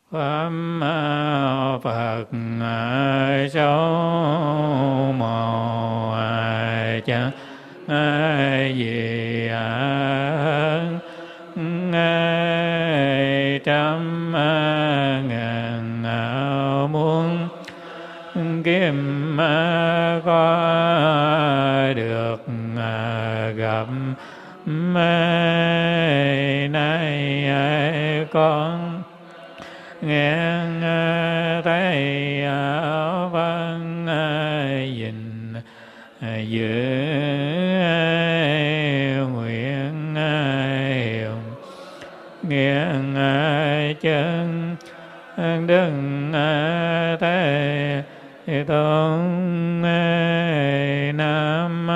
Pháp Phật số một chẳng gì trăm ngàn muôn kiếp có được gặp nay con nghe thấy văn dình giữ nguyện hiệu nghĩa chân đừng thế tôn. Nam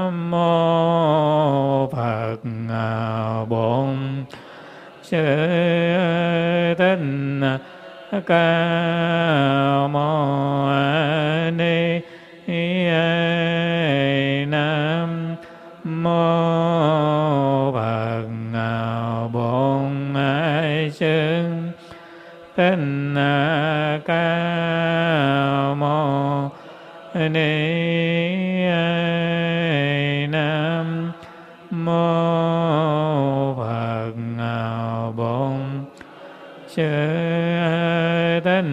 mô Phật Bổn Sư Thích Ca Mâu Ni. Nam mô Phật Bổn Sư Thích Ca Mâu Ni. Nam mô Phật Bổn Sư Thích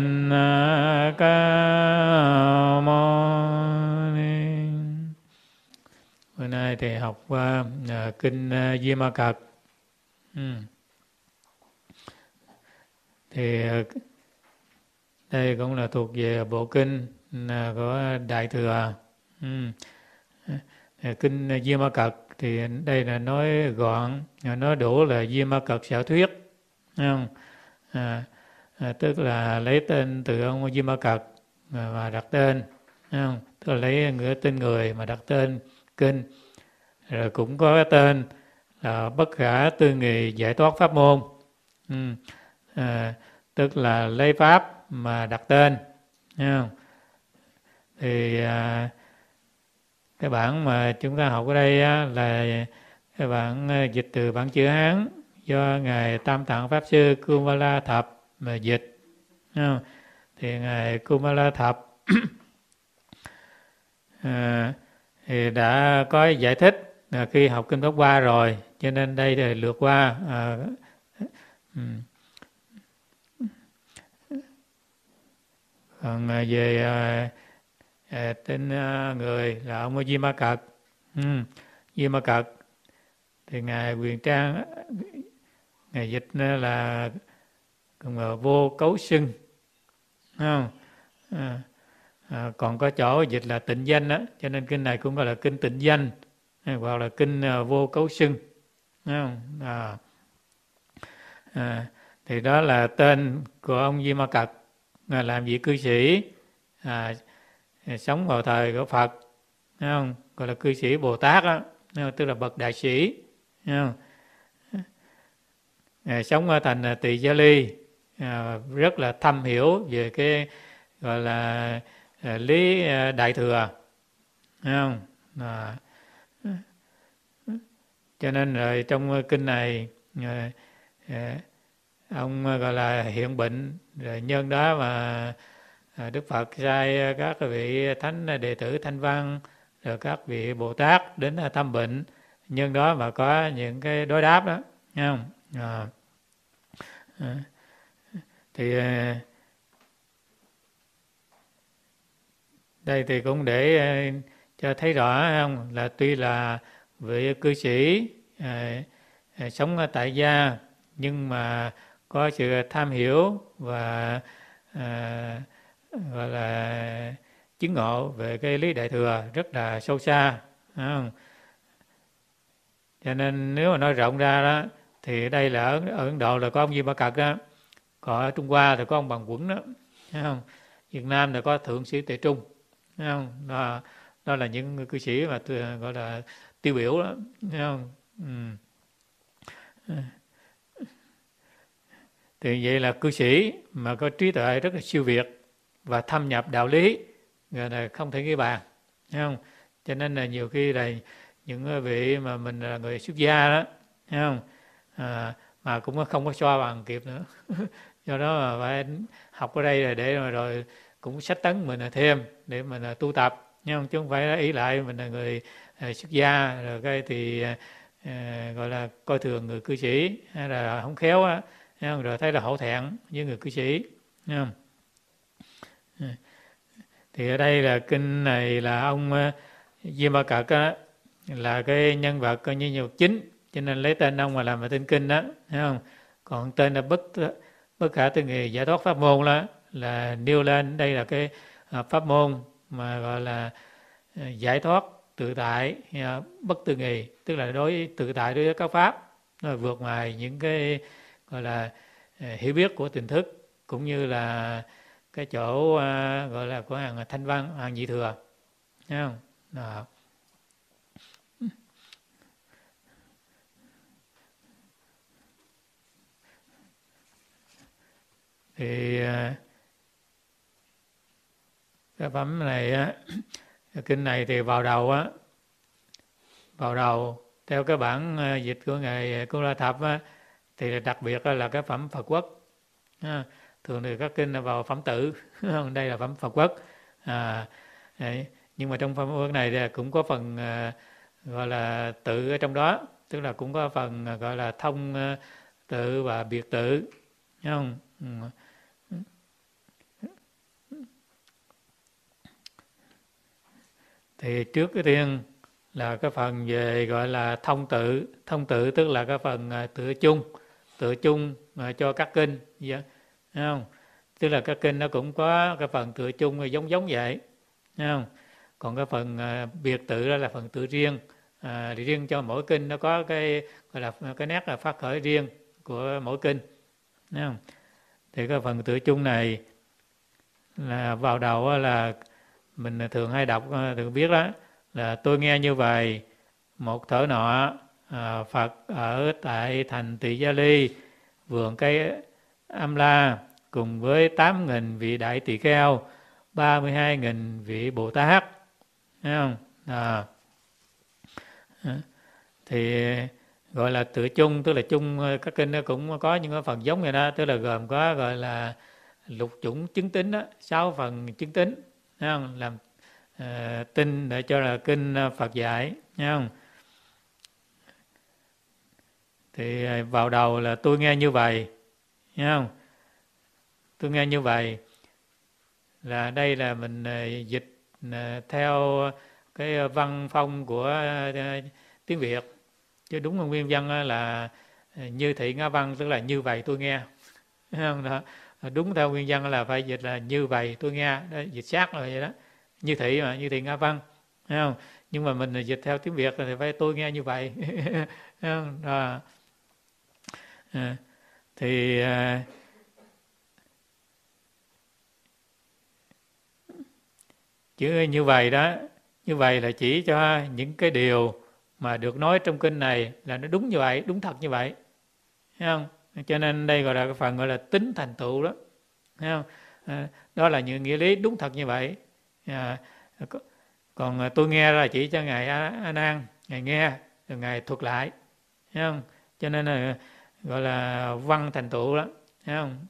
Ca Mâu Ni. Bữa nay thì học kinh Di Ma Cật. Thì đây cũng là thuộc về bộ kinh của Đại Thừa. Kinh Di Ma Cật thì đây là nói gọn, nói đủ là Di Ma Cật xảo thuyết, không? Tức là lấy tên từ ông Di Ma Cật mà đặt tên, không? Tức là lấy tên người mà đặt tên kinh. Rồi cũng có cái tên là Bất Khả Tư Nghị Giải Thoát Pháp Môn. Tức là lấy pháp mà đặt tên, không? Thì cái bản mà chúng ta học ở đây là cái bản dịch từ bản chữ Hán do ngài Tam Tạng Pháp Sư Kumala Thập mà dịch, không? Thì ngài Kumala Thập thì đã có giải thích khi học kinh Pháp Hoa rồi, cho nên đây thì lược qua. Còn về tên người là ông Di Ma Cật. Di Ma Cật thì ngài Quyền Trang ngài dịch là vô cấu xưng, không? Còn có chỗ dịch là tịnh danh đó, cho nên kinh này cũng gọi là kinh tịnh danh hoặc là kinh vô cấu xưng, không? Thì đó là tên của ông Di Ma Cật, làm vị cư sĩ sống vào thời của Phật, không? Gọi là cư sĩ Bồ Tát đó, tức là bậc đại sĩ, không? Sống ở thành Tỳ Gia Ly, rất là thâm hiểu về cái gọi là lý Đại Thừa, không? Cho nên rồi trong kinh này ông gọi là hiện bệnh, rồi nhân đó mà Đức Phật sai các vị thánh đệ tử Thanh Văn rồi các vị Bồ Tát đến thăm bệnh, nhân đó mà có những cái đối đáp đó, không? Thì đây thì cũng để cho thấy rõ, không, là tuy là vị cư sĩ sống ở tại gia nhưng mà có sự tham hiểu và gọi là chứng ngộ về cái lý Đại Thừa rất là sâu xa, không? Cho nên nếu mà nói rộng ra đó thì đây là ở Ấn Độ là có ông Di Ma Cật đó, còn ở Trung Hoa thì có ông Bằng Quẩn đó, không? Việt Nam thì có Thượng sĩ Tuệ Trung, không? Đó là những cư sĩ mà gọi là tiêu biểu đó, không? Thì vậy là cư sĩ mà có trí tuệ rất là siêu việt và thâm nhập đạo lý, rồi là không thể ghi bàn, không? Cho nên là nhiều khi là những vị mà mình là người xuất gia đó, không? Mà cũng không có so bằng kịp nữa Do đó mà phải học ở đây là để rồi cũng sách tấn mình là thêm để mình là tu tập, nhưng không chứ không phải ý lại mình là người xuất gia rồi cái thì gọi là coi thường người cư sĩ hay là không khéo á, rồi thấy là hổ thẹn với người cư sĩ, thấy không? Thì ở đây là kinh này là ông Diêm Ba Cật á, là cái nhân vật coi như nhân vật chính, cho nên lấy tên ông mà làm tên kinh đó, thấy không? Còn tên là bất khả tư nghị giải thoát pháp môn đó là nêu lên đây là cái pháp môn mà gọi là giải thoát tự tại bất tư nghị, tức là tự tại đối với các pháp, nó vượt ngoài những cái gọi là hiểu biết của tỉnh thức, cũng như là cái chỗ gọi là của hàng thanh văn, hàng nhị thừa, thấy không? Đó. Thì cái phẩm này á, cái kinh này thì vào đầu theo cái bản dịch của ngài Cô La Thập á, thì đặc biệt là cái phẩm Phật Quốc. Thường thì các kinh là vào phẩm tự, đây là phẩm Phật Quốc. Đấy. Nhưng mà trong phẩm Phật Quốc này thì cũng có phần gọi là tự ở trong đó, tức là cũng có phần gọi là thông tự và biệt tự, thấy không? Thì trước cái tiên là cái phần về gọi là thông tự tức là cái phần tựa chung cho các kinh, thấy không? Tức là các kinh nó cũng có cái phần tựa chung giống giống vậy, thấy không? Còn cái phần biệt tự đó là phần tự riêng, riêng cho mỗi kinh nó có cái gọi là cái nét là phát khởi riêng của mỗi kinh, thấy không? Thì cái phần tựa chung này là vào đầu là mình thường hay đọc, thường biết đó là tôi nghe như vậy, một thở nọ Phật ở tại thành Tỳ Gia Ly, vườn cây Am La, cùng với 8.000 vị đại tỳ kheo, 32.000 vị Bồ Tát, thấy không? Thì gọi là tựa chung, tức là chung các kinh nó cũng có những cái phần giống vậy đó, tức là gồm có gọi là lục chủng chứng tính đó, 6 phần chứng tính, thấy không? Làm tin để cho là kinh Phật dạy, thấy không? Thì vào đầu là tôi nghe như vậy, thấy không? Tôi nghe như vậy là đây là mình dịch theo cái văn phong của tiếng Việt, chứ đúng là nguyên văn là như thị ngã văn, tức là như vậy tôi nghe, thấy không? Đó. Đúng theo nguyên văn là phải dịch là như vậy tôi nghe đó, dịch sát là vậy đó, như thị mà như thị ngã văn, thấy không? Nhưng mà mình dịch theo tiếng Việt thì phải tôi nghe như vậy. Thấy không? Đó. Thì chữ như vậy đó, như vậy là chỉ cho những cái điều mà được nói trong kinh này là nó đúng như vậy, đúng thật như vậy, thấy không? Cho nên đây gọi là cái phần gọi là tính thành tựu đó, thấy không? Đó là những nghĩa lý đúng thật như vậy. Còn tôi nghe là chỉ cho ngài A Nan, ngài nghe rồi ngài thuật lại, thấy không? Cho nên là gọi là văn thành tựu đó, thấy không?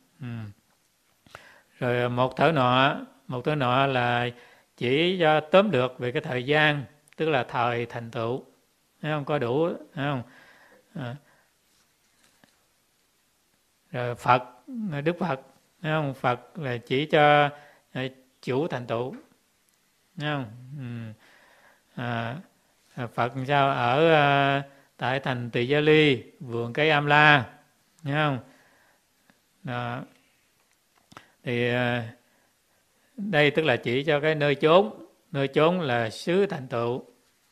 Rồi một thở nọ là chỉ cho tóm lược về cái thời gian, tức là thời thành tựu, thấy không? Có đủ, thấy không? Rồi Phật, Đức Phật, thấy không? Phật là chỉ cho chủ thành tựu, thấy không? Phật sao ở tại thành Tỳ Gia Ly, vườn cây Am La, thấy không? Đó. Thì đây tức là chỉ cho cái nơi chốn là xứ thành tựu.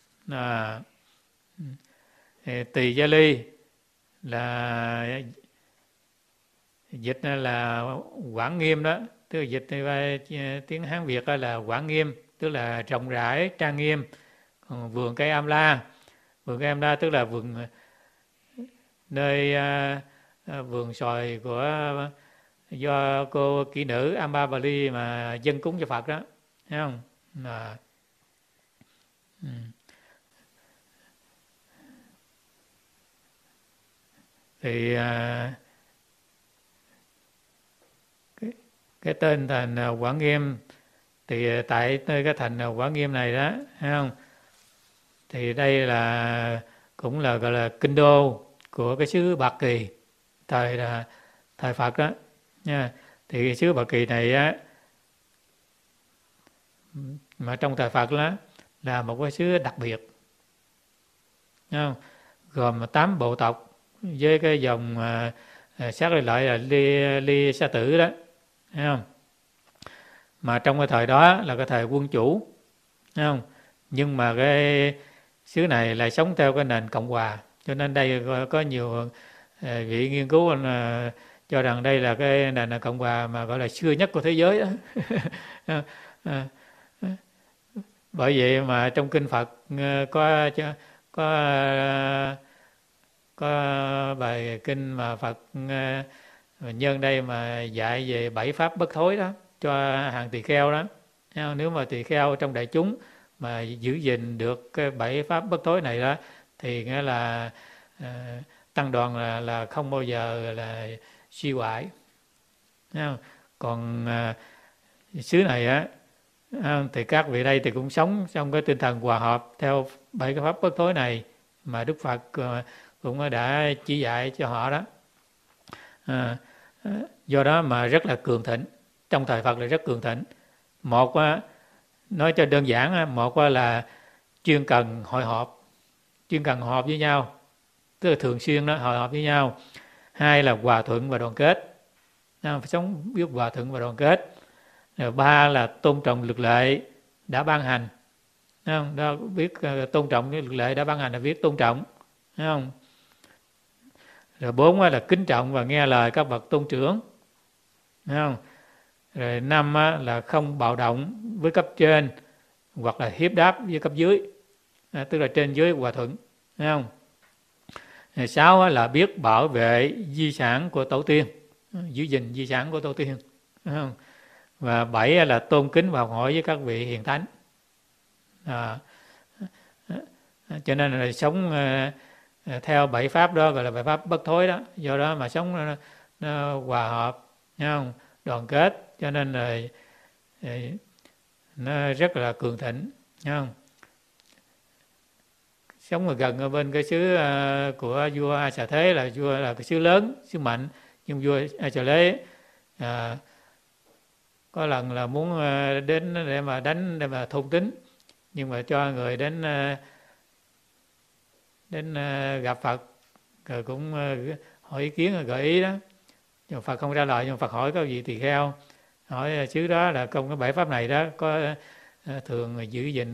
Thì Tỳ Gia Ly là dịch là Quảng Nghiêm đó, tức là dịch tiếng Hán Việt là Quảng Nghiêm, tức là rộng rãi trang nghiêm. Còn vườn cây Am La, tức là nơi vườn xoài của do cô kỹ nữ Ambavali mà dâng cúng cho Phật đó, thấy không? Thì cái tên thành Quảng Nghiêm. Thì tại nơi cái thành Quảng Nghiêm này đó, thấy không? Thì đây là cũng là gọi là kinh đô của cái xứ Bạc Kỳ thời Phật đó nha. Thì cái xứ Bạc Kỳ này á, mà trong thời Phật đó là một cái xứ đặc biệt, thấy không? Gồm 8 bộ tộc với cái dòng sát lợi là Ly Sa Tử đó, thấy không? Mà trong cái thời đó là cái thời quân chủ, thấy không? Nhưng mà cái xứ này lại sống theo cái nền cộng hòa, cho nên đây có nhiều vị nghiên cứu cho rằng đây là cái nền cộng hòa mà gọi là xưa nhất của thế giới đó. Bởi vậy mà trong kinh Phật có có bài kinh mà Phật nhân đây mà dạy về 7 pháp bất thối đó cho hàng tỳ kheo đó. Nếu mà tỳ kheo trong đại chúng mà giữ gìn được cái 7 pháp bất thối này đó thì nghĩa là tăng đoàn là không bao giờ là suy hoại. Còn xứ này á thì các vị đây thì cũng sống trong cái tinh thần hòa hợp theo 7 cái pháp bất thối này mà Đức Phật cũng đã chỉ dạy cho họ đó. Do đó mà rất là cường thịnh, trong thời Phật là rất cường thịnh. Một nói cho đơn giản, một là chuyên cần hội họp với nhau, tức là thường xuyên đó hội họp với nhau. Hai là hòa thuận và đoàn kết, phải sống biết hòa thuận và đoàn kết. Rồi ba là tôn trọng luật lệ đã ban hành, đó, biết tôn trọng cái luật lệ đã ban hành là biết tôn trọng, thấy không? Rồi 4 là kính trọng và nghe lời các bậc tôn trưởng, thấy không? Rồi 5 là không bạo động với cấp trên hoặc là hiếp đáp với cấp dưới, tức là trên dưới hòa thuận, thấy không? Rồi 6 là biết bảo vệ di sản của tổ tiên, giữ gìn di sản của tổ tiên, thấy không? Và 7 là tôn kính và học hỏi với các vị hiền thánh. Cho nên là sống theo 7 pháp đó gọi là 7 pháp bất thối đó. Do đó mà sống nó hòa hợp, thấy không? Đoàn kết, cho nên là nó rất là cường thịnh, thấy không? Sống ở gần ở bên cái xứ của vua A Xà Thế là vua là cái xứ lớn, xứ mạnh, nhưng vua A Xà Thế có lần là muốn đến để mà đánh, để mà thôn tính, nhưng mà cho người đến gặp Phật rồi cũng hỏi ý kiến, gợi ý đó, nhưng Phật không trả lời. Nhưng Phật hỏi có gì tỳ kheo, hỏi xứ đó là trong cái 7 pháp này đó có thường giữ gìn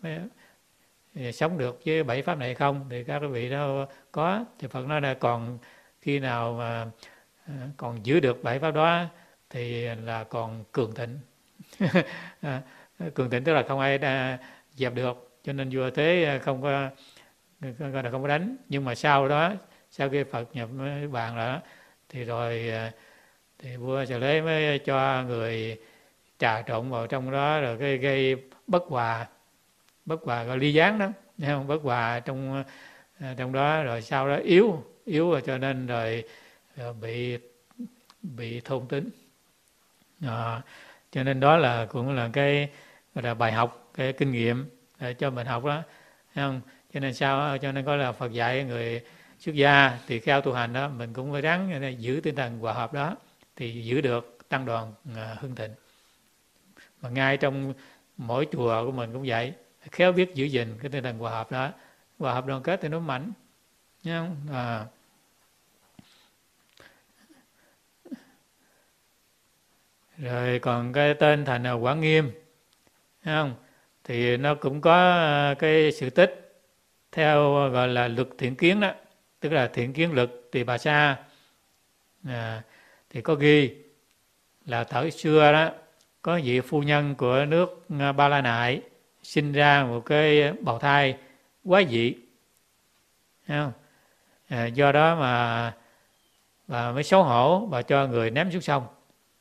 sống được với 7 pháp này không? Thì các vị đó có. Thì Phật nói là còn khi nào mà còn giữ được 7 pháp đó thì là còn cường thịnh. Cường thịnh tức là không ai dẹp được, cho nên vua Thế không có đánh. Nhưng mà sau đó, sau khi Phật nhập bàn rồi thì rồi thì vua Xà Lế mới cho người trà trộn vào trong đó, rồi cái gây bất hòa gọi ly gián đó, thấy không? Bất hòa trong đó, rồi sau đó yếu rồi, cho nên rồi bị thôn tính. Cho nên đó là cũng là cái gọi là bài học, cái kinh nghiệm để cho mình học đó, thấy không? Cho nên cho nên có là Phật dạy người xuất gia tỳ kheo tu hành đó, mình cũng phải ráng giữ tinh thần hòa hợp đó thì giữ được tăng đoàn hưng thịnh. Mà ngay trong mỗi chùa của mình cũng vậy, khéo biết giữ gìn cái tinh thần hòa hợp đó, hòa hợp đoàn kết thì nó mạnh, thấy không? Rồi còn cái tên thành Quảng Nghiêm, thấy không? Thì nó cũng có cái sự tích theo gọi là luật thiện kiến đó, tức là thiện kiến luật Tỳ Bà Sa. Thì có ghi là thời xưa đó có vị phu nhân của nước Ba La Nại sinh ra một cái bào thai quá dị, thấy không? Do đó mà bà mới xấu hổ, bà cho người ném xuống sông,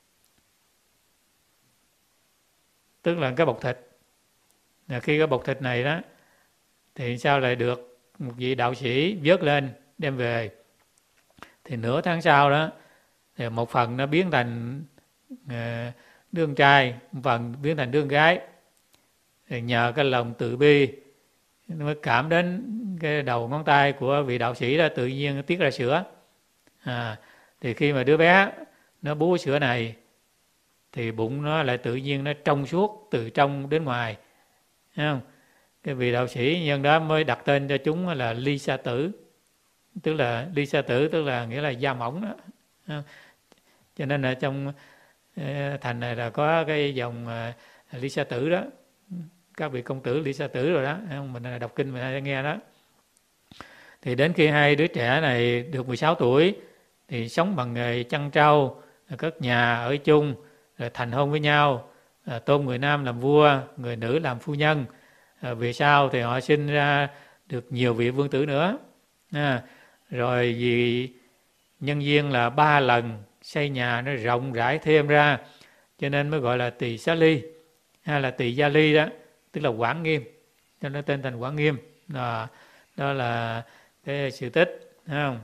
tức là cái bọc thịt. Khi cái bọc thịt này đó thì sao lại được một vị đạo sĩ vớt lên đem về. Thì nửa tháng sau đó thì một phần nó biến thành đương trai, một phần biến thành đương gái. Thì nhờ cái lòng từ bi nó mới cảm đến cái đầu ngón tay của vị đạo sĩ đó, tự nhiên tiết ra sữa. Thì khi mà đứa bé nó bú sữa này thì bụng nó lại tự nhiên nó trong suốt từ trong đến ngoài, thấy không? Cái vị đạo sĩ nhân đó mới đặt tên cho chúng là ly sa tử, tức là ly sa tử tức là nghĩa là da mỏng đó. Cho nên là trong thành này là có cái dòng ly sa tử đó, các vị công tử ly sa tử rồi đó, mình đọc kinh mình hay nghe đó. Thì đến khi hai đứa trẻ này được 16 tuổi thì sống bằng nghề chăn trâu, cất nhà ở chung, rồi thành hôn với nhau, tôn người nam làm vua, người nữ làm phu nhân. Về sau thì họ sinh ra được nhiều vị vương tử nữa. Rồi vì nhân duyên là 3 lần xây nhà nó rộng rãi thêm ra, cho nên mới gọi là Tỳ Xá Ly hay là Tỳ Gia Ly đó, tức là Quảng Nghiêm, cho nó tên thành Quảng Nghiêm. Đó là cái sự tích, thấy không?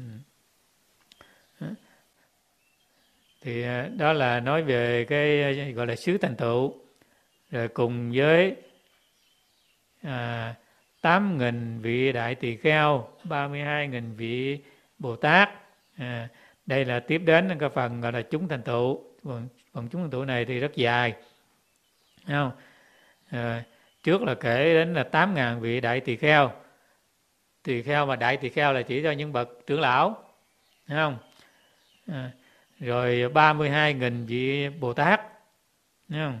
Thì đó là nói về cái gọi là xứ thành tựu, rồi cùng với 8.000 vị đại tỳ kheo, 32.000 vị Bồ Tát. Đây là tiếp đến cái phần gọi là chúng thành tựu. Phần chúng thành tựu này thì rất dài, thấy không? Trước là kể đến là 8.000 vị đại tỳ kheo. Tỳ kheo và đại tỳ kheo là chỉ cho những bậc trưởng lão, thấy không? Rồi 32.000 vị Bồ Tát, thấy không?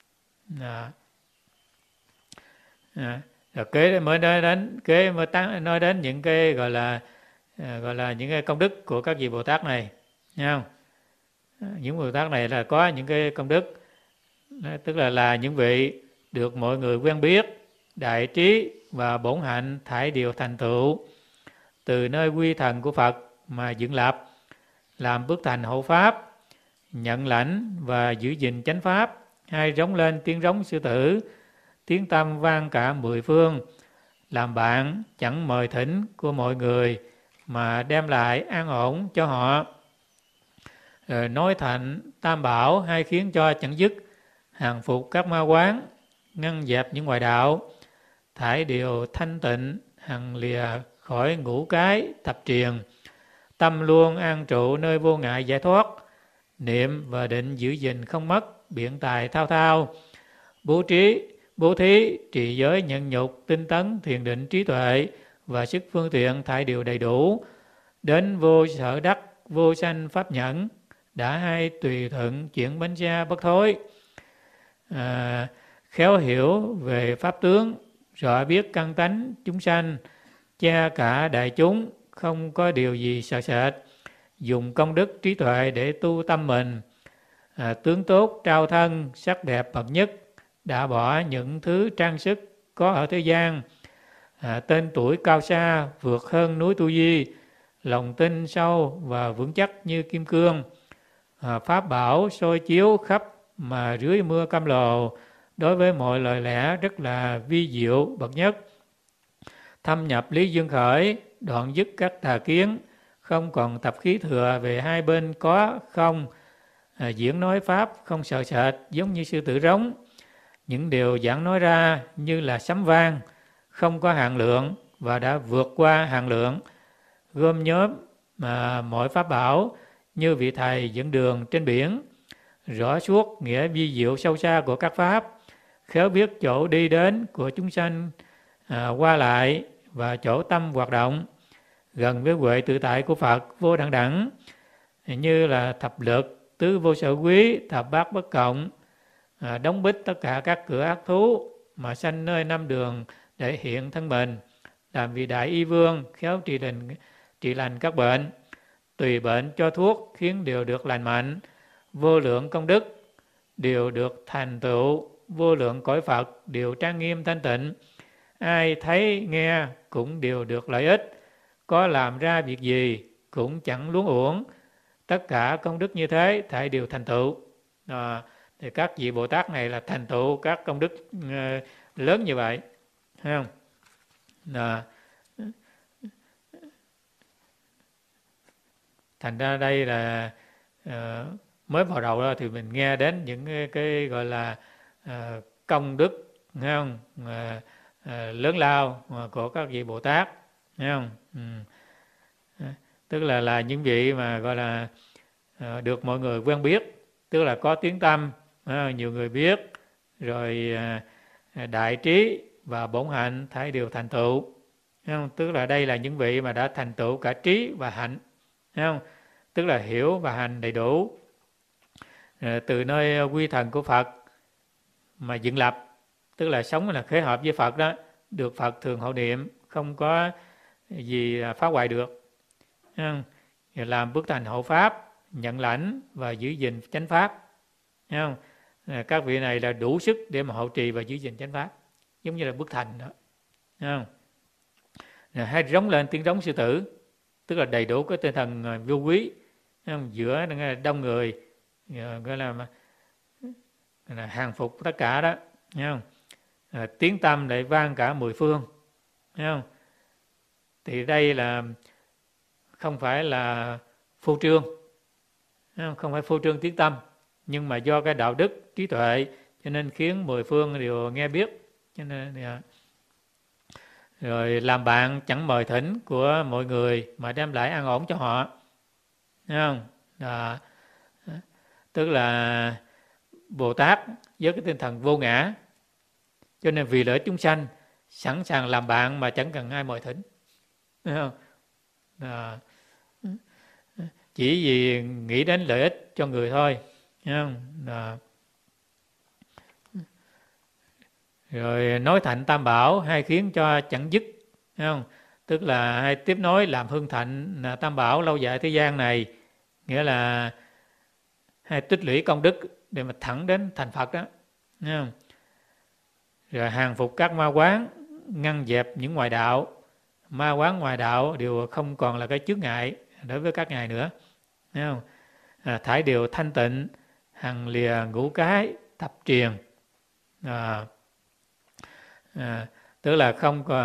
Rồi kế mới nói đến những cái gọi là những cái công đức của các vị Bồ Tát này, thấy không? Những Bồ Tát này là có những cái công đức, tức là những vị được mọi người quen biết, đại trí và bổn hạnh thải đều thành tựu, từ nơi quy thần của Phật mà dựng lập, làm bước thành hộ pháp, nhận lãnh và giữ gìn chánh pháp, hay rống lên tiếng rống sư tử, tiếng tâm vang cả 10 phương, làm bạn chẳng mời thỉnh của mọi người mà đem lại an ổn cho họ. Rồi nói thành tam bảo, hay khiến cho chẳng dứt, hàng phục các ma quán, ngăn dẹp những ngoại đạo, thải điều thanh tịnh, hằng lìa khỏi ngũ cái thập triền, tâm luôn an trụ nơi vô ngại giải thoát, niệm và định giữ gìn không mất, biện tài thao thao, bố thí trì giới nhận nhục, tinh tấn thiền định trí tuệ và sức phương tiện thải điều đầy đủ, đến vô sở đắc, vô sanh pháp nhẫn, đã hay tùy thuận chuyển bánh xe bất thối, khéo hiểu về pháp tướng, rõ biết căn tánh chúng sanh, cha cả đại chúng, không có điều gì sợ sệt, dùng công đức trí tuệ để tu tâm mình, tướng tốt trao thân, sắc đẹp bậc nhất, đã bỏ những thứ trang sức có ở thế gian, tên tuổi cao xa vượt hơn núi Tu Di, lòng tin sâu và vững chắc như kim cương, pháp bảo soi chiếu khắp mà dưới mưa cam lồ, đối với mọi lời lẽ rất là vi diệu bậc nhất, thâm nhập lý dương khởi, đoạn dứt các tà kiến, không còn tập khí thừa về hai bên có không, diễn nói pháp không sợ sệt giống như sư tử rống, những điều giảng nói ra như là sấm vang, không có hạn lượng và đã vượt qua hạn lượng, gom nhóm mà mọi pháp bảo như vị thầy dẫn đường trên biển, rõ suốt nghĩa vi diệu sâu xa của các pháp, khéo biết chỗ đi đến của chúng sanh qua lại và chỗ tâm hoạt động, gần với huệ tự tại của Phật vô đẳng đẳng, như là thập lực, tứ vô sở quý, thập bát bất cộng, đóng bít tất cả các cửa ác thú mà sanh nơi năm đường để hiện thân mình, làm vị đại y vương khéo trị lành các bệnh, tùy bệnh cho thuốc khiến đều được lành mạnh, vô lượng công đức đều được thành tựu, vô lượng cõi Phật đều trang nghiêm thanh tịnh, ai thấy nghe cũng đều được lợi ích, có làm ra việc gì cũng chẳng luống uổng, tất cả công đức như thế thảy đều thành tựu. Thì các vị Bồ Tát này là thành tựu các công đức lớn như vậy, thấy không? Thành ra đây là mới vào đầu đó thì mình nghe đến những cái gọi là công đức, nghe không? Lớn lao của các vị Bồ Tát, nghe không? Tức là những vị mà gọi là được mọi người quen biết, tức là có tiếng tăm, nhiều người biết, rồi đại trí và bổn hạnh thảy đều thành tựu. Không? Tức là đây là những vị mà đã thành tựu cả trí và hạnh, không? Tức là hiểu và hành đầy đủ. Từ nơi quy thần của Phật mà dựng lập, tức là sống là khế hợp với Phật đó, được Phật thường hộ niệm, không có gì phá hoại được. Không? Làm bước thành hộ pháp, nhận lãnh và giữ gìn chánh pháp. Không? Các vị này là đủ sức để mà hộ trì và giữ gìn chánh pháp, giống như là bước thành đó. Không? Hay rống lên tiếng rống sư tử, tức là đầy đủ cái tinh thần vô quý, giữa đông người, gọi là hàng phục tất cả đó, không? Tiếng tâm lại vang cả mười phương, không? Thì đây là không phải là phô trương, không phải phô trương tiếng tâm, nhưng mà do cái đạo đức trí tuệ cho nên khiến mười phương đều nghe biết. Cho nên rồi làm bạn chẳng mời thỉnh của mọi người mà đem lại an ổn cho họ, thấy không? Tức là Bồ Tát với cái tinh thần vô ngã, cho nên vì lợi chúng sanh sẵn sàng làm bạn mà chẳng cần ai mời thỉnh, thấy không? Chỉ vì nghĩ đến lợi ích cho người thôi, thấy không? Rồi nói thạnh tam bảo hay khiến cho chẳng dứt, thấy không? Tức là hay tiếp nối làm hưng thạnh tam bảo lâu dài thế gian này, nghĩa là hay tích lũy công đức để mà thẳng đến thành Phật đó, thấy không? Rồi hàng phục các ma quán, ngăn dẹp những ngoại đạo. Ma quán ngoại đạo đều không còn là cái chướng ngại đối với các ngài nữa, thấy không? Thải đều thanh tịnh, hằng lìa ngũ cái thập triền, tức là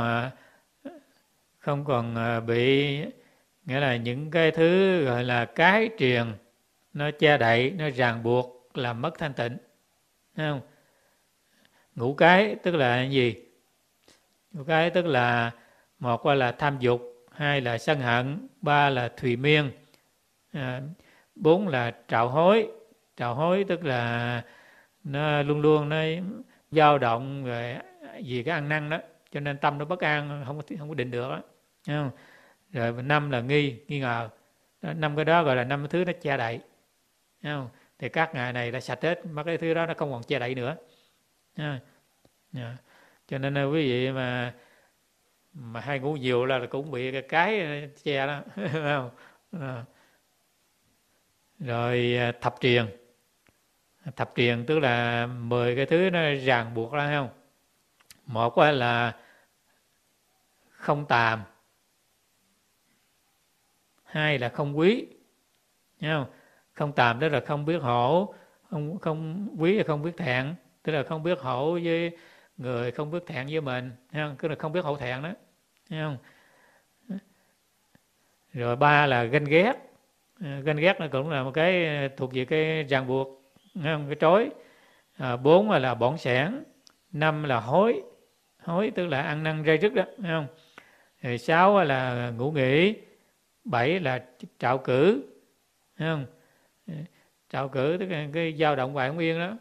không còn bị, nghĩa là những cái thứ gọi là cái triền nó che đậy, nó ràng buộc làm mất thanh tịnh, thấy không? Ngũ cái tức là cái gì? Ngũ cái tức là một là tham dục, hai là sân hận, ba là thùy miên, bốn là trạo hối. Trạo hối tức là nó luôn luôn nó dao động rồi vì cái ăn năn đó, cho nên tâm nó bất an, không có định được đó, thấy không? Rồi năm là nghi ngờ. Năm cái đó gọi là năm thứ nó che đậy, thấy không? Thì các ngài này đã sạch hết, mà cái thứ đó nó không còn che đậy nữa. Cho nên quý vị mà hay ngủ nhiều là cũng bị cái che đó, thấy không? Rồi thập triền. Thập triền tức là 10 cái thứ nó ràng buộc ra, thấy không? Một là không tàm, hai là không quý, thấy không? Không tàm tức là không biết hổ, không quý là không biết thẹn, tức là không biết hổ với người, không biết thẹn với mình, thấy không? Tức là không biết hổ thẹn đó, thấy không? Rồi ba là ganh ghét. Ganh ghét nó cũng là một cái thuộc về cái ràng buộc, thấy không? Cái trói. Bốn là bỏng sẻn. Năm là hối tức là ăn năn ray rứt đó, thấy không? Rồi sáu là ngủ nghỉ. Bảy là trạo cử, thấy không? Trạo cử tức là cái dao động hoài không yên đó.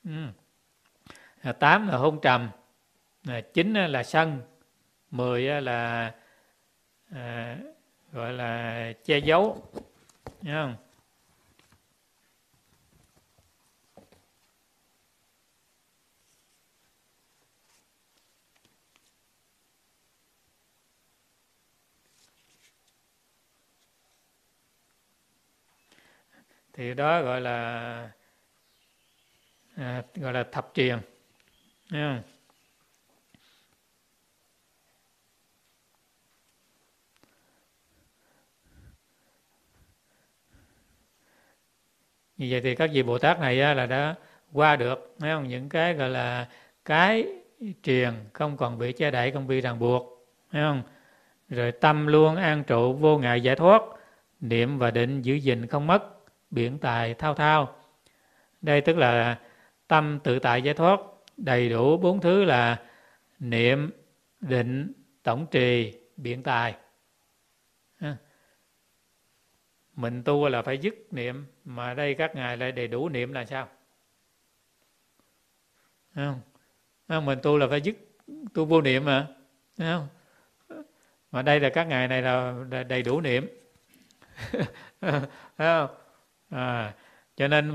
8 là hôn trầm. 9 là sân. 10 là gọi là che giấu, thấy không? Thì đó gọi là thập triền, thấy không? Như vậy thì các vị Bồ Tát này là đã qua được, thấy không? Những cái gọi là cái triền không còn bị che đậy, không bị ràng buộc, thấy không? Rồi tâm luôn an trụ vô ngại giải thoát, niệm và định giữ gìn không mất, biện tài thao thao. Đây tức là tâm tự tại giải thoát, đầy đủ 4 thứ là niệm, định, tổng trì, biện tài. Mình tu là phải dứt niệm, mà đây các ngài lại đầy đủ niệm là sao? Không? Mình tu là phải dứt, tu vô niệm mà, không? Mà đây là các ngài này là đầy đủ niệm. Thấy không? Cho nên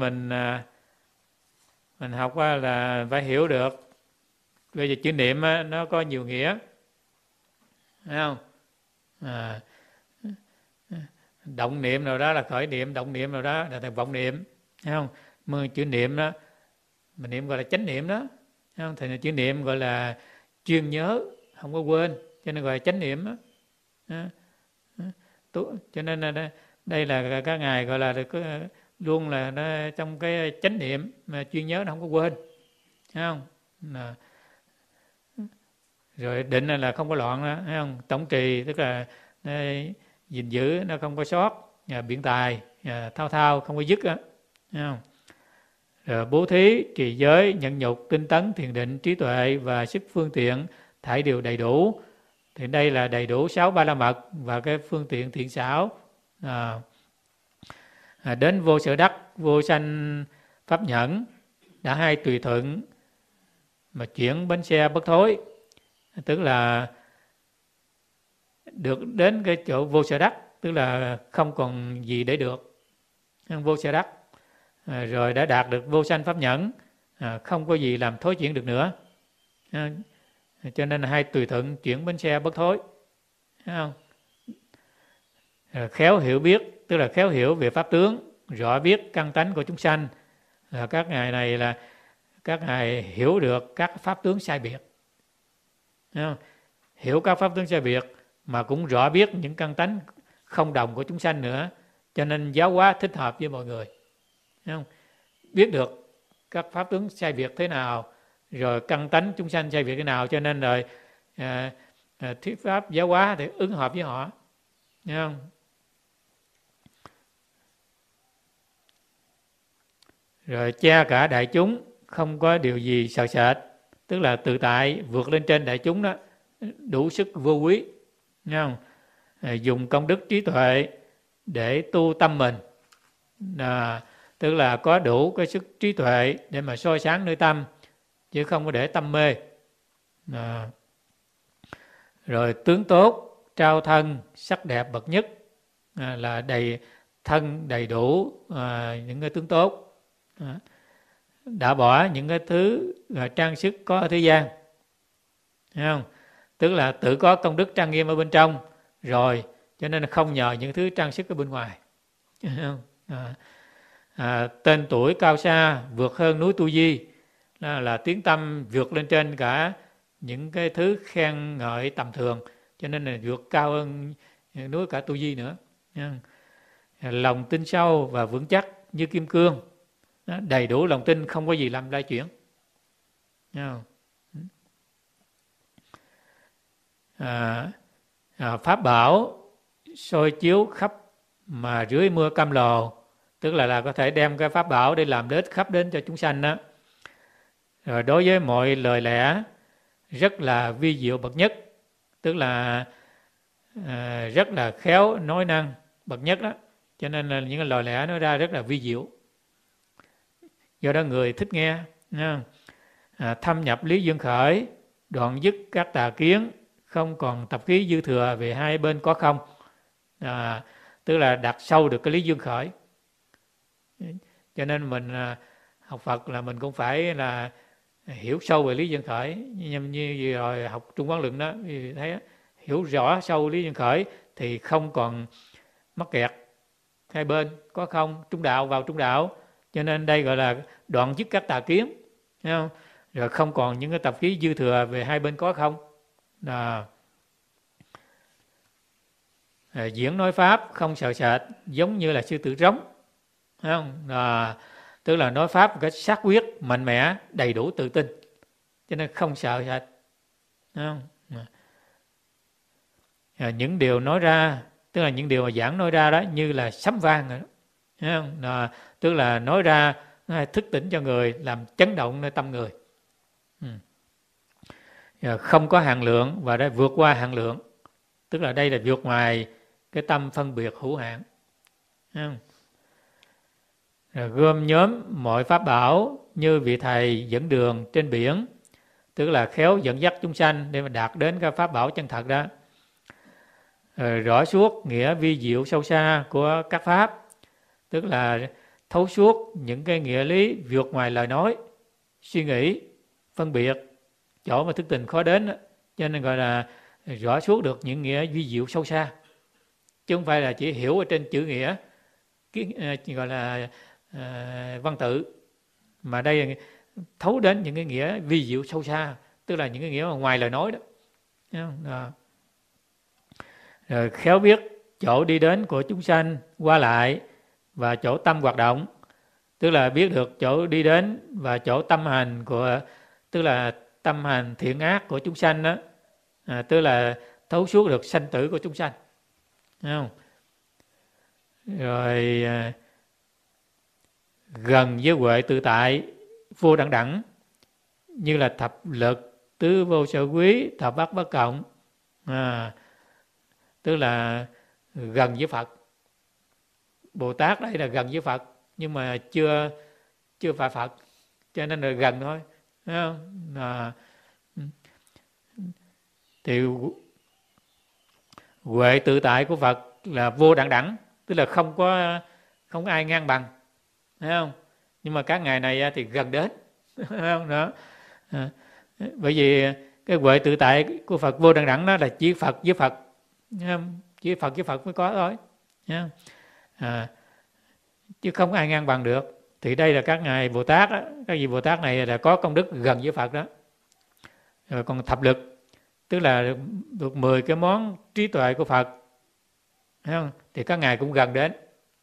mình học là phải hiểu được. Bây giờ chữ niệm nó có nhiều nghĩa, thấy không? Động niệm nào đó là khởi niệm, động niệm nào đó là vọng niệm, thấy không? Mà chữ niệm đó mình niệm gọi là chánh niệm đó, thấy không? Thì chữ niệm gọi là chuyên nhớ, không có quên, cho nên gọi là chánh niệm đó. Cho nên là đây là các ngài gọi là luôn là nó trong cái chánh niệm mà chuyên nhớ nó không có quên, thấy không? Rồi định là không có loạn đó, thấy không? Tổng trì tức là gìn giữ nó không có sót, biện tài thao thao không có dứt đó, thấy không? Rồi bố thí, trì giới, nhẫn nhục, tinh tấn, thiền định, trí tuệ và sức phương tiện thảy đều đầy đủ. Thì đây là đầy đủ 6 ba la mật và cái phương tiện thiện xảo. Đến vô sở đắc, vô sanh pháp nhẫn, đã hai tùy thuận mà chuyển bánh xe bất thối, tức là được đến cái chỗ vô sở đắc, tức là không còn gì để được, vô sở đắc, rồi đã đạt được vô sanh pháp nhẫn, không có gì làm thối chuyển được nữa. Cho nên là hai tùy thuận chuyển bánh xe bất thối, thấy không? Khéo hiểu biết, tức là khéo hiểu về pháp tướng, rõ biết căn tánh của chúng sanh. Các ngài này là các ngài hiểu được các pháp tướng sai biệt, hiểu các pháp tướng sai biệt mà cũng rõ biết những căn tánh không đồng của chúng sanh nữa, cho nên giáo hóa thích hợp với mọi người, thấy không? Biết được các pháp tướng sai biệt thế nào, rồi căn tánh chúng sanh sai biệt thế nào, cho nên rồi thuyết pháp giáo hóa thì ứng hợp với họ, thấy không? Rồi che cả đại chúng, không có điều gì sợ sệt, tức là tự tại vượt lên trên đại chúng đó, đủ sức vô quý, thấy không? Dùng công đức trí tuệ để tu tâm mình, tức là có đủ cái sức trí tuệ để mà soi sáng nơi tâm, chứ không có để tâm mê. Rồi tướng tốt, trao thân, sắc đẹp bậc nhất, là đầy thân đầy đủ những cái tướng tốt, đã bỏ những cái thứ trang sức có ở thế gian, thấy không? Tức là tự có công đức trang nghiêm ở bên trong rồi, cho nên không nhờ những thứ trang sức ở bên ngoài, thấy không? Tên tuổi cao xa, vượt hơn núi Tu Di, là tiếng tâm vượt lên trên cả những cái thứ khen ngợi tầm thường, cho nên là vượt cao hơn núi cả Tu Di nữa. Lòng tin sâu và vững chắc như kim cương, đầy đủ lòng tin, không có gì làm lay chuyển. Pháp bảo soi chiếu khắp mà dưới mưa cam lồ, tức là có thể đem cái pháp bảo để làm đết khắp đến cho chúng sanh đó. Rồi đối với mọi lời lẽ rất là vi diệu bậc nhất, tức là rất là khéo nói năng bậc nhất đó, cho nên là những cái lời lẽ nói ra rất là vi diệu, do đó người thích nghe. Thâm nhập lý duyên khởi, đoạn dứt các tà kiến, không còn tập khí dư thừa về hai bên có không, tức là đặt sâu được cái lý duyên khởi. Cho nên mình học Phật là mình cũng phải là hiểu sâu về lý duyên khởi, như rồi học Trung Quán Luận đó, thì thấy hiểu rõ sâu lý duyên khởi thì không còn mắc kẹt hai bên có không, trung đạo vào trung đạo. Cho nên đây gọi là đoạn dứt các tà kiến, thấy không? Rồi không còn những cái tập khí dư thừa về hai bên có không. Diễn nói pháp không sợ sệt, giống như là sư tử trống, thấy không? Tức là nói pháp một cách xác quyết, mạnh mẽ, đầy đủ tự tin, cho nên không sợ sệt, thấy không? Những điều nói ra, tức là những điều mà giảng nói ra đó như là sấm vang rồi đó, Thấy không? Tức là nói ra thức tỉnh cho người, làm chấn động nơi tâm người. Không có hạn lượng và đã vượt qua hạn lượng, tức là đây là vượt ngoài cái tâm phân biệt hữu hạn. Gom nhóm mọi pháp bảo như vị thầy dẫn đường trên biển, tức là khéo dẫn dắt chúng sanh để mà đạt đến cái pháp bảo chân thật đó. Rõ suốt nghĩa vi diệu sâu xa của các pháp, tức là thấu suốt những cái nghĩa lý vượt ngoài lời nói, suy nghĩ, phân biệt, chỗ mà thức tình khó đến, cho nên gọi là rõ suốt được những nghĩa vi diệu sâu xa, chứ không phải là chỉ hiểu ở trên chữ nghĩa, gọi là văn tự, mà đây thấu đến những cái nghĩa vi diệu sâu xa, tức là những cái nghĩa mà ngoài lời nói đó. Rồi khéo biết chỗ đi đến của chúng sanh qua lại và chỗ tâm hoạt động, tức là biết được chỗ đi đến và chỗ tâm hành của, tức là tâm hành thiện ác của chúng sanh đó, tức là thấu suốt được sanh tử của chúng sanh. Thấy không? Rồi gần với huệ tự tại vô đẳng đẳng, như là thập lực, tứ vô sở quý, thập bát bất cộng, tức là gần với Phật. Bồ Tát đây là gần với Phật, nhưng mà chưa phải Phật, cho nên là gần thôi. Thấy không? Thì huệ tự tại của Phật là vô đẳng đẳng, tức là không có ai ngang bằng. Thấy không? Nhưng mà các ngài này thì gần đến. Thấy không? Đó. Bởi vì cái huệ tự tại của Phật vô đẳng đẳng đó là chỉ Phật với Phật. Chỉ Phật với Phật mới có thôi. Chứ không ai ngang bằng được. Thì đây là các ngài Bồ Tát đó. Các vị Bồ Tát này là có công đức gần với Phật đó. Rồi còn thập lực, tức là được 10 cái món trí tuệ của Phật. Thấy không? Thì các ngài cũng gần đến.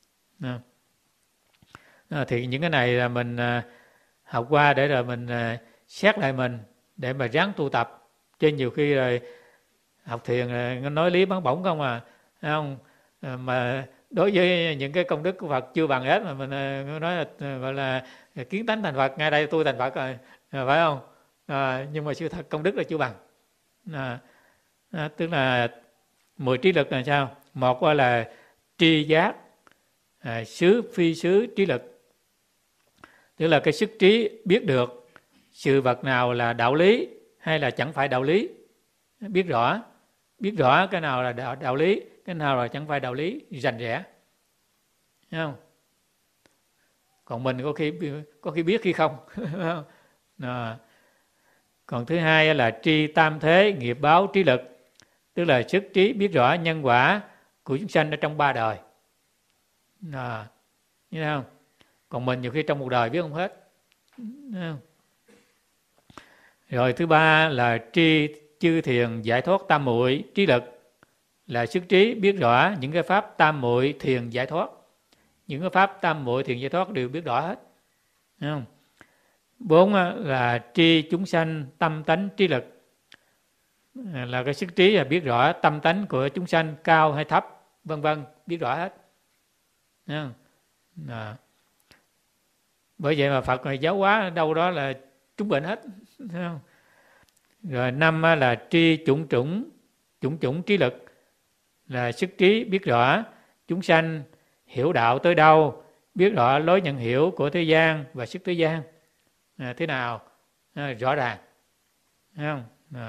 Thì những cái này là mình học qua để rồi mình xét lại mình, để mà ráng tu tập. Chứ nhiều khi rồi học thiền nói lý bắn bổng không à. Thấy không? Mà đối với những cái công đức của Phật chưa bằng hết, mà mình nói là gọi là kiến tánh thành Phật, ngay đây tôi thành Phật rồi, phải không? Nhưng mà sự thật công đức là chưa bằng. Tức là 10 trí lực là sao? Một là tri giác, xứ phi xứ trí lực, tức là cái sức trí biết được sự vật nào là đạo lý hay là chẳng phải đạo lý, biết rõ cái nào là đạo lý, cái nào là chẳng phải đạo lý, rành rẽ. Thấy không? Còn mình có khi biết khi không. Còn thứ hai là tri tam thế nghiệp báo trí lực, tức là sức trí biết rõ nhân quả của chúng sanh ở trong 3 đời. Như thế không? Còn mình nhiều khi trong một đời biết không hết. Không? Rồi thứ ba là tri chư thiền giải thoát tam muội trí lực, là sức trí biết rõ những cái pháp tam muội thiền giải thoát. Những cái pháp tam muội thiền giải thoát đều biết rõ hết. Thấy không? 4 là tri chúng sanh tâm tánh trí lực, là cái sức trí là biết rõ tâm tánh của chúng sanh cao hay thấp, vân vân, biết rõ hết. Thấy không? Bởi vậy mà Phật này giáo hóa đâu đó là trúng bệnh hết. Thấy không? Rồi 5 là tri chủng trí lực, là sức trí biết rõ chúng sanh hiểu đạo tới đâu, biết rõ lối nhận hiểu của thế gian và sức thế gian thế nào, rõ ràng. Thấy không?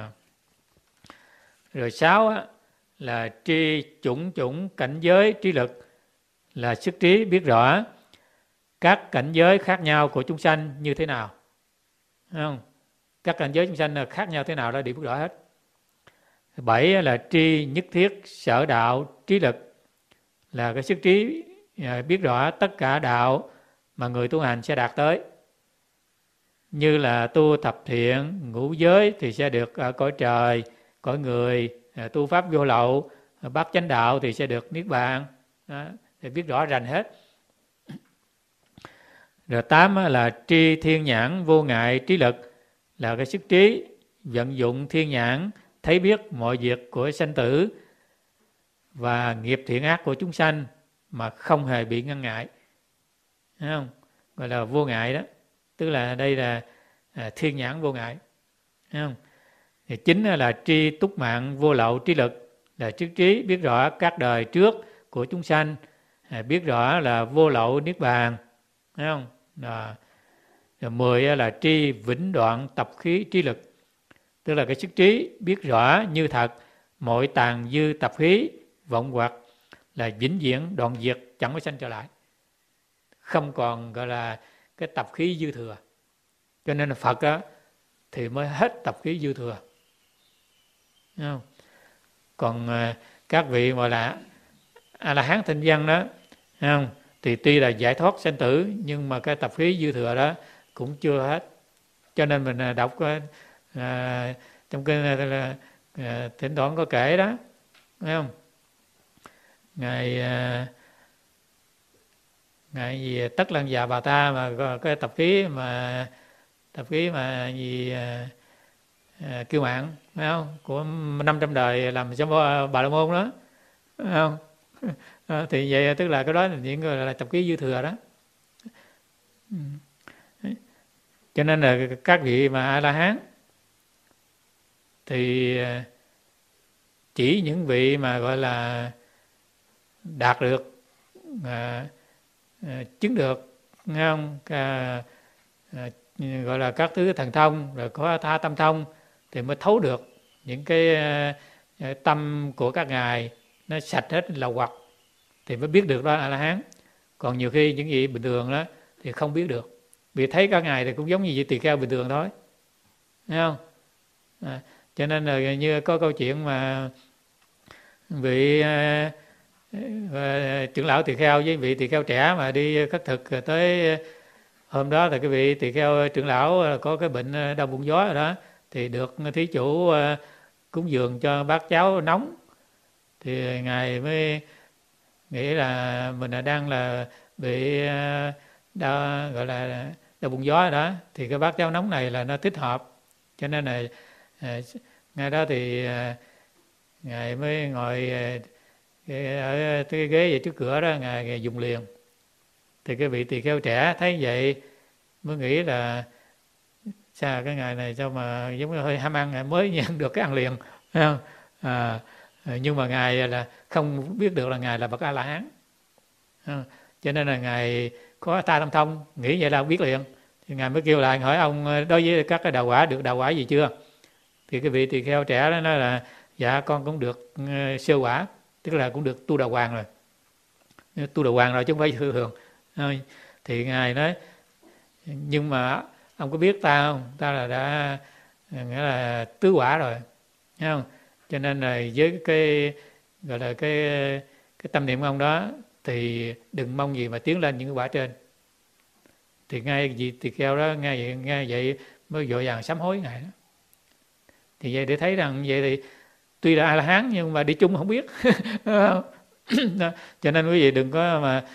Rồi 6 là tri chủng cảnh giới trí lực, là sức trí biết rõ các cảnh giới khác nhau của chúng sanh như thế nào. Thấy không? Các cảnh giới chúng sanh khác nhau thế nào đó đều biết rõ hết. 7 là tri nhất thiết sở đạo trí lực, là cái sức trí biết rõ tất cả đạo mà người tu hành sẽ đạt tới. Như là tu thập thiện, ngũ giới thì sẽ được cõi trời, cõi người, tu pháp vô lậu, bát chánh đạo thì sẽ được niết bàn. Thì biết rõ rành hết. Rồi 8 là tri thiên nhãn vô ngại trí lực, là cái sức trí vận dụng thiên nhãn thấy biết mọi việc của sanh tử và nghiệp thiện ác của chúng sanh mà không hề bị ngăn ngại. thấy không? Gọi là vô ngại đó, tức là đây là thiên nhãn vô ngại, thấy không? Thì chính là tri túc mạng vô lậu trí lực, là trước trí biết rõ các đời trước của chúng sanh, biết rõ là vô lậu niết bàn, thấy không? Rồi 10 là tri vĩnh đoạn tập khí trí lực, tức là cái sức trí biết rõ như thật mọi tàn dư tập khí vọng hoặc là vĩnh viễn đoạn diệt, chẳng có sanh trở lại, không còn gọi là cái tập khí dư thừa. Cho nên là Phật á, thì mới hết tập khí dư thừa. Thấy không? Còn các vị gọi là A-la-hán thanh văn đó, thấy không? Thì tuy là giải thoát sanh tử nhưng mà cái tập khí dư thừa đó cũng chưa hết. Cho nên mình đọc trong kinh là thỉnh thoảng có kể đó, thấy không? Ngài gì Tất Lăng Già Bà Ta mà có cái tập khí mà gì kiêu mạn, phải không? Của 500 đời làm cho Bà La Môn đó, phải không? Thì vậy tức là cái đó là những người là tập khí dư thừa đó. Cho nên là các vị mà A-la-hán thì chỉ những vị mà gọi là đạt được, chứng được, nghe không? Gọi là các thứ thần thông, rồi có tha tâm thông thì mới thấu được những cái tâm của các ngài nó sạch hết lậu hoặc, thì mới biết được đó A-la-hán. Còn nhiều khi những vị bình thường đó thì không biết được, vì thấy các ngài thì cũng giống như vị tỳ kheo bình thường thôi, thấy không? Cho nên là như có câu chuyện mà vị trưởng lão tỳ kheo với vị tỳ kheo trẻ mà đi khất thực, tới hôm đó là cái vị tỳ kheo trưởng lão có cái bệnh đau bụng gió rồi đó, thì được thí chủ cúng dường cho bát cháo nóng, thì ngài mới nghĩ là mình đang là bị gọi là đau bụng gió rồi đó, thì cái bát cháo nóng này là nó thích hợp. Cho nên là ngay đó thì ngài mới ngồi ở cái ghế về trước cửa đó, ngài dùng liền. Thì cái vị tỳ kheo trẻ thấy vậy mới nghĩ là sao cái ngài này sao mà giống như hơi ham ăn, mới nhận được cái ăn liền, thấy không? Nhưng mà ngài là không biết được là ngài là bậc A-la-hán, cho nên là ngài có tha tâm thông, nghĩ vậy là biết liền. Thì ngài mới kêu lại hỏi ông đối với các cái đạo quả, được đạo quả gì chưa? Thì cái vị tỳ kheo trẻ đó nói là dạ con cũng được sơ quả, tức là cũng được tu đà hoàng rồi, tu đà hoàng rồi chứ không phải thường. Thì ngài nói nhưng mà ông có biết ta không, ta là đã nghĩa là tứ quả rồi, thấy không? Cho nên là với cái gọi là cái tâm niệm của ông đó thì đừng mong gì mà tiến lên những cái quả trên. Thì ngay vị tỳ kheo đó nghe vậy mới vội vàng sám hối ngài đó. Thì vậy để thấy rằng vậy thì tuy là A-la-hán nhưng mà đi chung không biết. Cho nên quý vị đừng có mà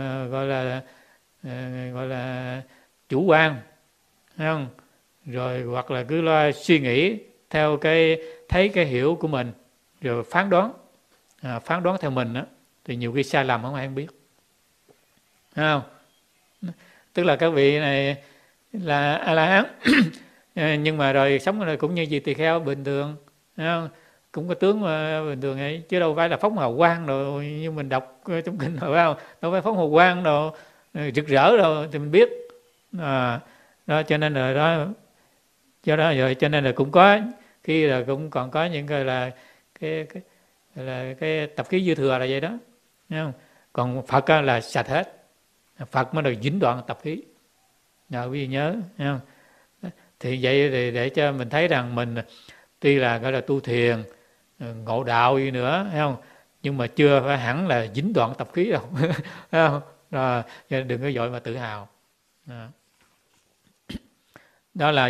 gọi là chủ quan, thấy không? Rồi hoặc là cứ lo suy nghĩ theo cái thấy cái hiểu của mình rồi phán đoán theo mình đó, thì nhiều khi sai lầm không ai biết, thấy không? Tức là các vị này là A-la-hán nhưng mà rồi sống rồi cũng như vị tỳ kheo bình thường, thấy không? Cũng có tướng bình thường ấy, chứ đâu phải là phóng hào quang rồi như mình đọc trong kinh rồi, phải không? Đâu phải phóng hào quang rồi rực rỡ rồi thì mình biết. Đó cho nên là đó, do đó rồi cho nên là cũng có khi là cũng còn có những cái là cái tập khí dư thừa là vậy đó, thấy không? Còn Phật là sạch hết, Phật mới được vĩnh đoạn tập khí. Quý vị nhớ, thấy không? Thì vậy thì để cho mình thấy rằng mình tuy là gọi là tu thiền ngộ đạo gì nữa, thấy không? Nhưng mà chưa phải hẳn là vĩnh đoạn tập khí đâu. Thấy không? Rồi, đừng có vội mà tự hào. Đó là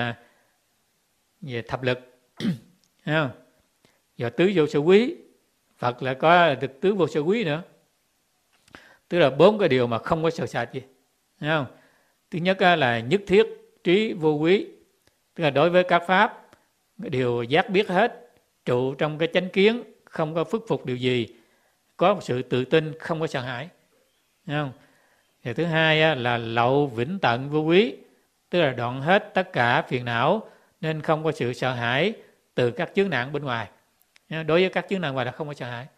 về thập lực. Thấy không? Giờ tứ vô sở quý, Phật lại có được tứ vô sở quý nữa, tức là 4 cái điều mà không có sợ sệt gì, thấy không? Thứ nhất là nhất thiết trí vô quý, tức là đối với các pháp đều giác biết hết, trụ trong cái chánh kiến, không có phức phục điều gì, có một sự tự tin, không có sợ hãi, thấy không? Và thứ hai là lậu vĩnh tận vô quý, tức là đoạn hết tất cả phiền não nên không có sự sợ hãi từ các chướng nạn bên ngoài. Đối với các chướng nạn ngoài là không có sợ hãi.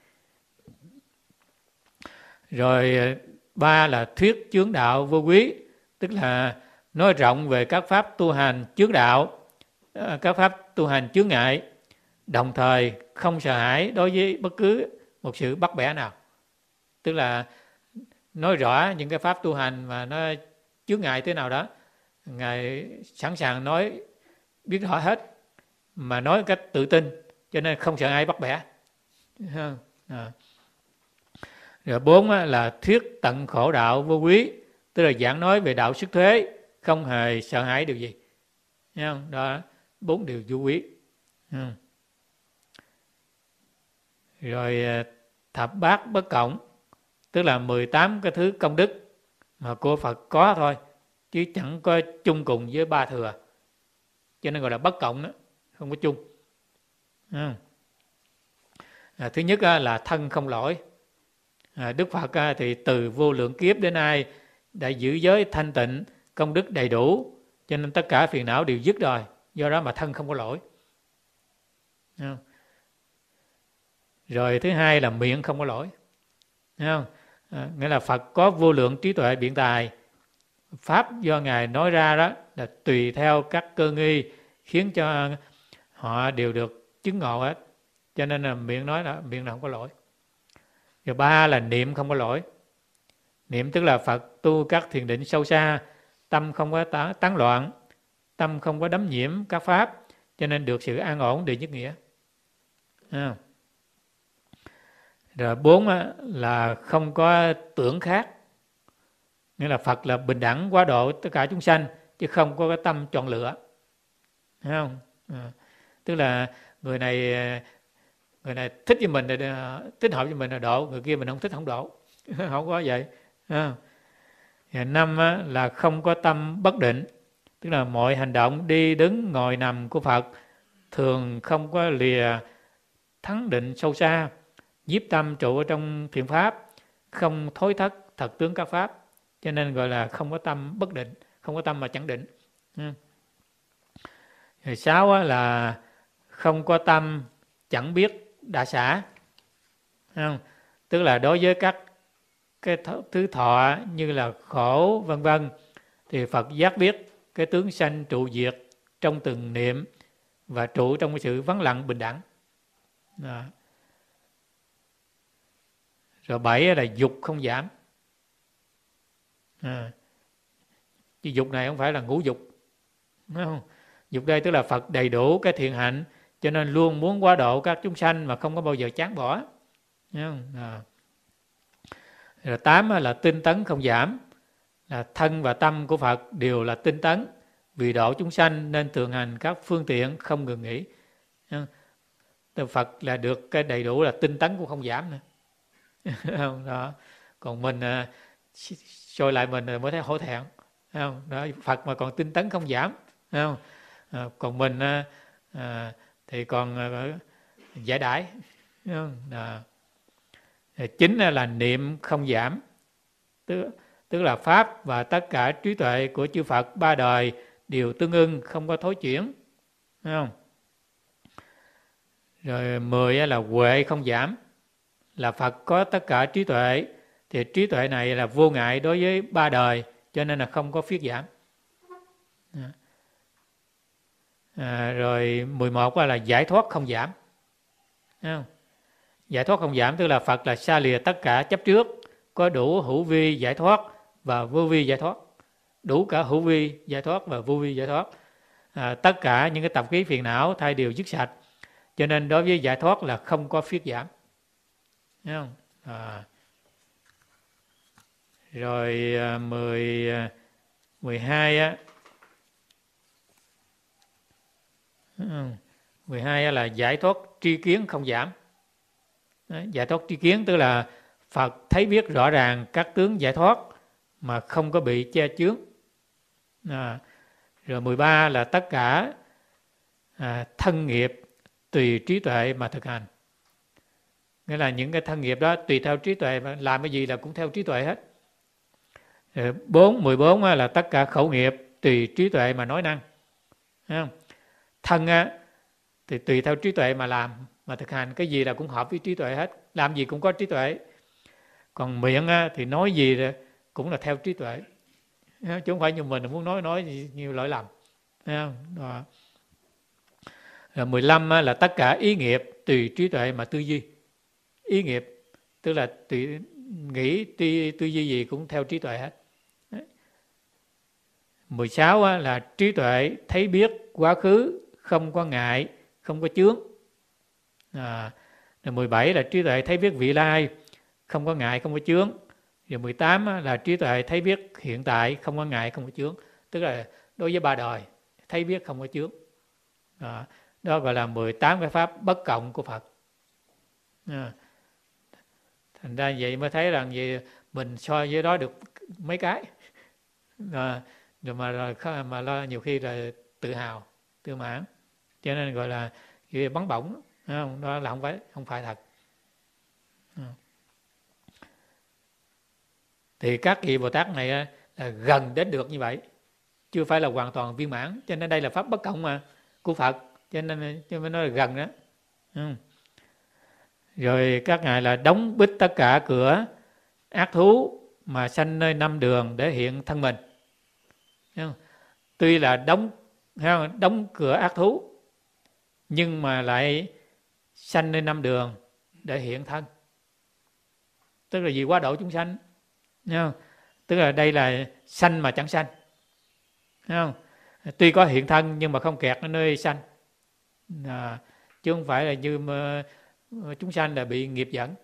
Rồi 3 là thuyết chướng đạo vô quý, tức là nói rộng về các pháp tu hành chướng đạo, các pháp tu hành chướng ngại, đồng thời không sợ hãi đối với bất cứ một sự bắt bẻ nào. Tức là nói rõ những cái pháp tu hành mà nó chướng ngại thế nào đó, Ngài sẵn sàng nói, biết rõ hết, mà nói một cách tự tin, cho nên không sợ ai bắt bẻ. Rồi 4 là thuyết tận khổ đạo vô quý, tức là giảng nói về đạo xuất thế, không hề sợ hãi điều gì. Thấy không? Đó, 4 điều vô quý. Rồi thập bát bất cộng, tức là 18 cái thứ công đức mà của Phật có thôi, chứ chẳng có chung cùng với ba thừa, cho nên gọi là bất cộng đó, không có chung. Thứ nhất là thân không lỗi. Đức Phật thì từ vô lượng kiếp đến nay đã giữ giới thanh tịnh, công đức đầy đủ, cho nên tất cả phiền não đều dứt rồi, do đó mà thân không có lỗi. Rồi thứ hai là miệng không có lỗi. Nghĩa là Phật có vô lượng trí tuệ biện tài, pháp do Ngài nói ra đó là tùy theo các cơ nghi khiến cho họ đều được chứng ngộ hết, cho nên là miệng nói là miệng nào không có lỗi. Rồi 3 là niệm không có lỗi. Niệm tức là Phật tu các thiền định sâu xa, tâm không có tán loạn, tâm không có đắm nhiễm các pháp, cho nên được sự an ổn đệ nhất nghĩa. Rồi 4 là không có tưởng khác. Nghĩa là Phật là bình đẳng quá độ tất cả chúng sanh, chứ không có cái tâm chọn lựa. Thấy không? Tức là người này thích với mình, thích hợp với mình là độ, người kia mình không thích không độ. Không có vậy. 5 là không có tâm bất định, tức là mọi hành động đi đứng ngồi nằm của Phật thường không có lìa thắng định sâu xa, nhiếp tâm trụ ở trong thiện pháp, không thối thất thật tướng các pháp, cho nên gọi là không có tâm bất định, không có tâm mà chẳng định. Rồi 6 là không có tâm chẳng biết đã xả. Tức là đối với các cái thứ thọ như là khổ vân vân thì Phật giác biết cái tướng sanh trụ diệt trong từng niệm và trụ trong cái sự vắng lặng bình đẳng. Rồi 7 là dục không giảm. Chứ dục này không phải là ngũ dục. Không? Dục đây tức là Phật đầy đủ cái thiện hạnh, cho nên luôn muốn quá độ các chúng sanh mà không có bao giờ chán bỏ. Rồi 8 là tinh tấn không giảm, là thân và tâm của Phật đều là tinh tấn, vì độ chúng sanh nên thường hành các phương tiện không ngừng nghỉ. Phật là được cái đầy đủ là tinh tấn cũng không giảm nữa. Đó. Còn mình soi lại mình mới thấy hổ thẹn. Đó. Phật mà còn tinh tấn không giảm. Còn mình thì còn giải đãi. 9 là niệm không giảm, tức là pháp và tất cả trí tuệ của chư Phật ba đời đều tương ưng, không có thối chuyển. Không? Rồi 10 là huệ không giảm, là Phật có tất cả trí tuệ, thì trí tuệ này là vô ngại đối với ba đời, cho nên là không có phiết giảm. Rồi 11 là giải thoát không giảm. Không? Giải thoát không giảm tức là Phật là xa lìa tất cả chấp trước, có đủ hữu vi giải thoát và vô vi giải thoát, đủ cả hữu vi giải thoát và vô vi giải thoát. Tất cả những cái tập khí phiền não thay đều dứt sạch, cho nên đối với giải thoát là không có phiết giảm. Thấy không? Rồi 12 12 là giải thoát tri kiến không giảm. Giải thoát tri kiến tức là Phật thấy biết rõ ràng các tướng giải thoát mà không có bị che chướng. Rồi 13 là tất cả thân nghiệp tùy trí tuệ mà thực hành. Nghĩa là những cái thân nghiệp đó tùy theo trí tuệ, mà làm cái gì là cũng theo trí tuệ hết. 14 là tất cả khẩu nghiệp tùy trí tuệ mà nói năng. Thân thì tùy theo trí tuệ mà làm, mà thực hành, cái gì là cũng hợp với trí tuệ hết, làm gì cũng có trí tuệ. Còn miệng thì nói gì cũng là theo trí tuệ, chứ không phải như mình muốn nói nhiều lỗi lầm. Rồi 15 là tất cả ý nghiệp tùy trí tuệ mà tư duy. Ý nghiệp tức là tùy nghĩ tư duy gì cũng theo trí tuệ hết. 16 là trí tuệ thấy biết quá khứ, không có ngại, không có chướng. Rồi 17 là trí tuệ thấy biết vị lai, không có ngại, không có chướng. Rồi 18 là trí tuệ thấy biết hiện tại, không có ngại, không có chướng. Tức là đối với ba đời thấy biết không có chướng. Đó gọi là 18 cái pháp bất cộng của Phật. Thành ra vậy mới thấy rằng gì mình so với đó được mấy cái. Rồi mà lo nhiều khi là tự hào, tự mãn, cho nên gọi là bắn bổng, đó là không phải thật. Thì các vị Bồ Tát này là gần đến được như vậy, chưa phải là hoàn toàn viên mãn, cho nên đây là pháp bất cộng mà của Phật, cho nên nó là gần đó. Rồi các ngài là đóng bít tất cả cửa ác thú mà sanh nơi 5 đường để hiện thân mình. Tuy là đóng cửa ác thú nhưng mà lại sanh nơi 5 đường để hiện thân, tức là vì quá độ chúng sanh. Tức là đây là sanh mà chẳng sanh. Tuy có hiện thân nhưng mà không kẹt ở nơi sanh, chứ không phải là như chúng sanh là bị nghiệp dẫn.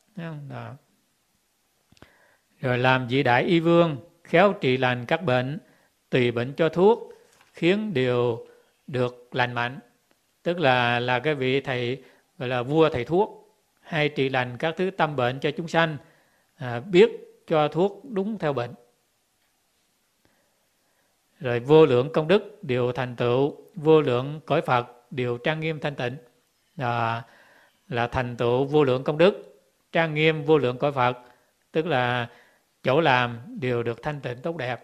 Rồi làm vị đại y vương, khéo trị lành các bệnh, tùy bệnh cho thuốc, khiến đều được lành mạnh. Tức là cái vị thầy gọi là vua thầy thuốc, hay trị lành các thứ tâm bệnh cho chúng sanh, biết cho thuốc đúng theo bệnh. Rồi vô lượng công đức đều thành tựu, vô lượng cõi Phật đều trang nghiêm thanh tịnh. Là thành tựu vô lượng công đức, trang nghiêm vô lượng cõi Phật, tức là chỗ làm đều được thanh tịnh tốt đẹp.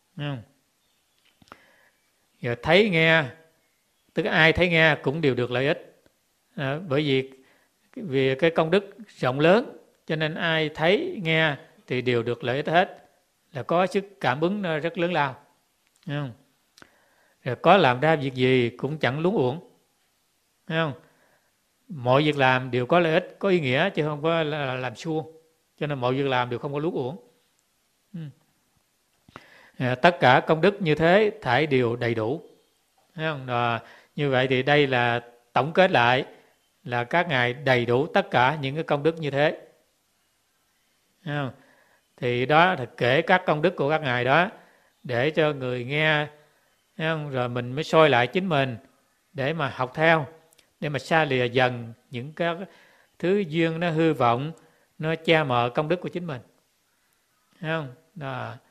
Rồi thấy nghe, tức ai thấy nghe cũng đều được lợi ích. Bởi vì cái công đức rộng lớn, cho nên ai thấy nghe thì đều được lợi ích hết, là có sức cảm ứng rất lớn lao. Rồi có làm ra việc gì cũng chẳng luống uổng. Mọi việc làm đều có lợi ích, có ý nghĩa, chứ không có làm suông, cho nên mọi việc làm đều không có luống uổng. Tất cả công đức như thế thảy đều đầy đủ. Như vậy thì đây là tổng kết lại là các ngài đầy đủ tất cả những cái công đức như thế. Thì đó thì kể các công đức của các ngài đó để cho người nghe, rồi mình mới soi lại chính mình để mà học theo, để mà xa lìa dần những cái thứ duyên nó hư vọng, nó che mờ công đức của chính mình. Đó.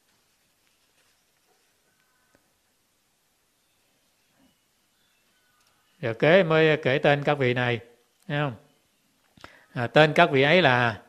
Rồi kế mới kể tên các vị này. Tên các vị ấy là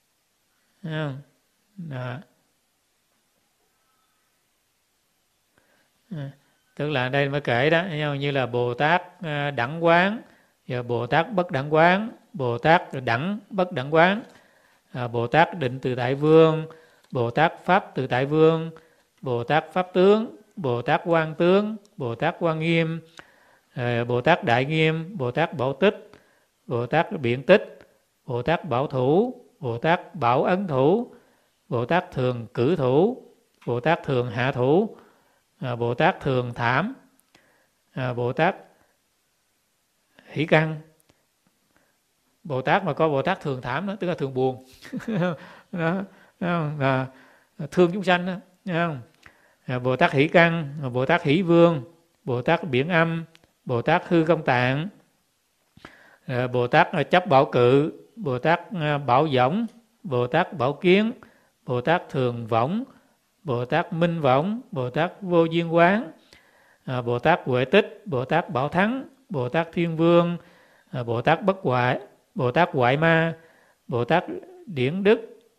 tức là đây mới kể đó, như là Bồ Tát đẳng quán, rồi Bồ Tát bất đẳng quán, Bồ Tát đẳng bất đẳng quán, Bồ Tát định tự tại vương, Bồ Tát pháp tự tại vương, Bồ Tát pháp tướng, Bồ Tát quang tướng, Bồ Tát quang nghiêm, Bồ Tát đại nghiêm, Bồ Tát bảo tích, Bồ Tát biện tích, Bồ Tát bảo thủ, Bồ Tát bảo ấn thủ, Bồ Tát thường cử thủ, Bồ Tát thường hạ thủ, Bồ Tát thường thảm, Bồ Tát hỷ căn. Bồ Tát mà có Bồ Tát thường thảm đó, tức là thường buồn. Đó, là thương chúng sanh đó. Bồ Tát hỷ căn, Bồ Tát hỷ vương, Bồ Tát biển âm, Bồ Tát hư công tạng, Bồ Tát chấp bảo cự, Bồ Tát bảo võng, Bồ Tát bảo kiến, Bồ Tát thường võng, Bồ Tát minh võng, Bồ Tát vô duyên quán, Bồ Tát huệ tích, Bồ Tát bảo thắng, Bồ Tát thiên vương, Bồ Tát bất hoại, Bồ Tát hoại ma, Bồ Tát điển đức,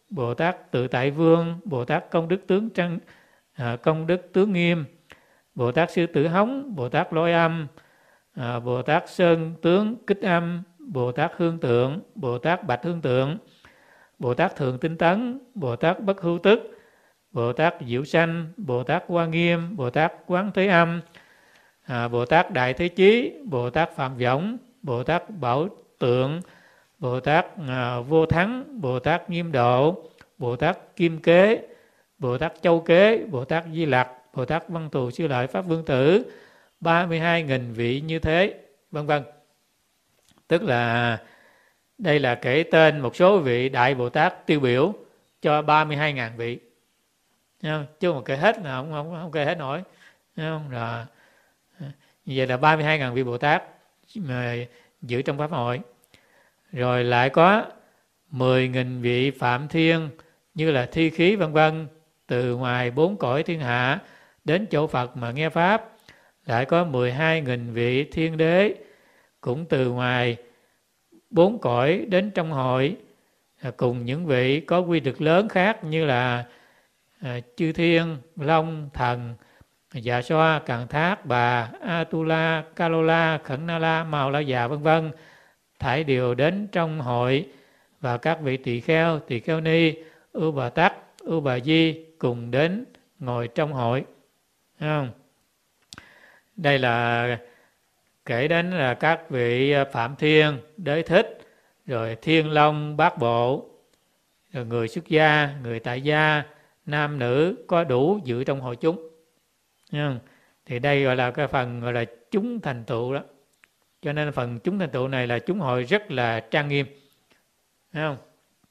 Bồ Tát Tự Tại Vương, Bồ Tát Công Đức Tướng Nghiêm, Bồ Tát Sư Tử Hống, Bồ Tát Lôi Âm, Bồ Tát Sơn Tướng Kích Âm, Bồ Tát Hương Tượng, Bồ Tát Bạch Hương Tượng, Bồ Tát Thường Tinh Tấn, Bồ Tát Bất Hưu Tức, Bồ Tát Diệu Sanh, Bồ Tát Hoa Nghiêm, Bồ Tát Quán Thế Âm, Bồ Tát Đại Thế Chí, Bồ Tát Phạm Võng, Bồ Tát Bảo Tượng, Bồ Tát Vô Thắng, Bồ Tát Nghiêm Độ, Bồ Tát Kim Kế, Bồ Tát Châu Kế, Bồ Tát Di Lặc, Bồ Tát Văn Thù Sư Lợi Pháp Vương Tử, 32.000 vị như thế, vân vân. Tức là đây là kể tên một số vị Đại Bồ Tát tiêu biểu cho 32.000 vị. Chứ mà kể hết là không kể hết nổi. Rồi, như vậy là 32.000 vị Bồ Tát mà giữ trong Pháp hội. Rồi lại có 10.000 vị Phạm Thiên như là Thi Khí vân vân, từ ngoài 4 cõi thiên hạ đến chỗ Phật mà nghe Pháp. Lại có 12.000 vị Thiên Đế cũng từ ngoài 4 cõi đến trong hội, cùng những vị có quy lực lớn khác như là Chư Thiên, Long, Thần, Dạ Xoa, Càn Thác, Bà, Atula, Kalola, Khẩn Na La, Màu La Già vân vân, thảy đều đến trong hội, và các vị tỳ kheo ni, Ưu Bà Tắc, Ưu Bà Di cùng đến ngồi trong hội. Không? Đây là kể đến là các vị Phạm Thiên, Đế Thích, rồi Thiên Long, Bát Bộ, rồi người xuất gia, người tại gia, nam nữ có đủ dự trong hội chúng. Thì đây gọi là cái phần gọi là chúng thành tựu đó. Cho nên phần chúng thành tựu này là chúng hội rất là trang nghiêm. Thấy không?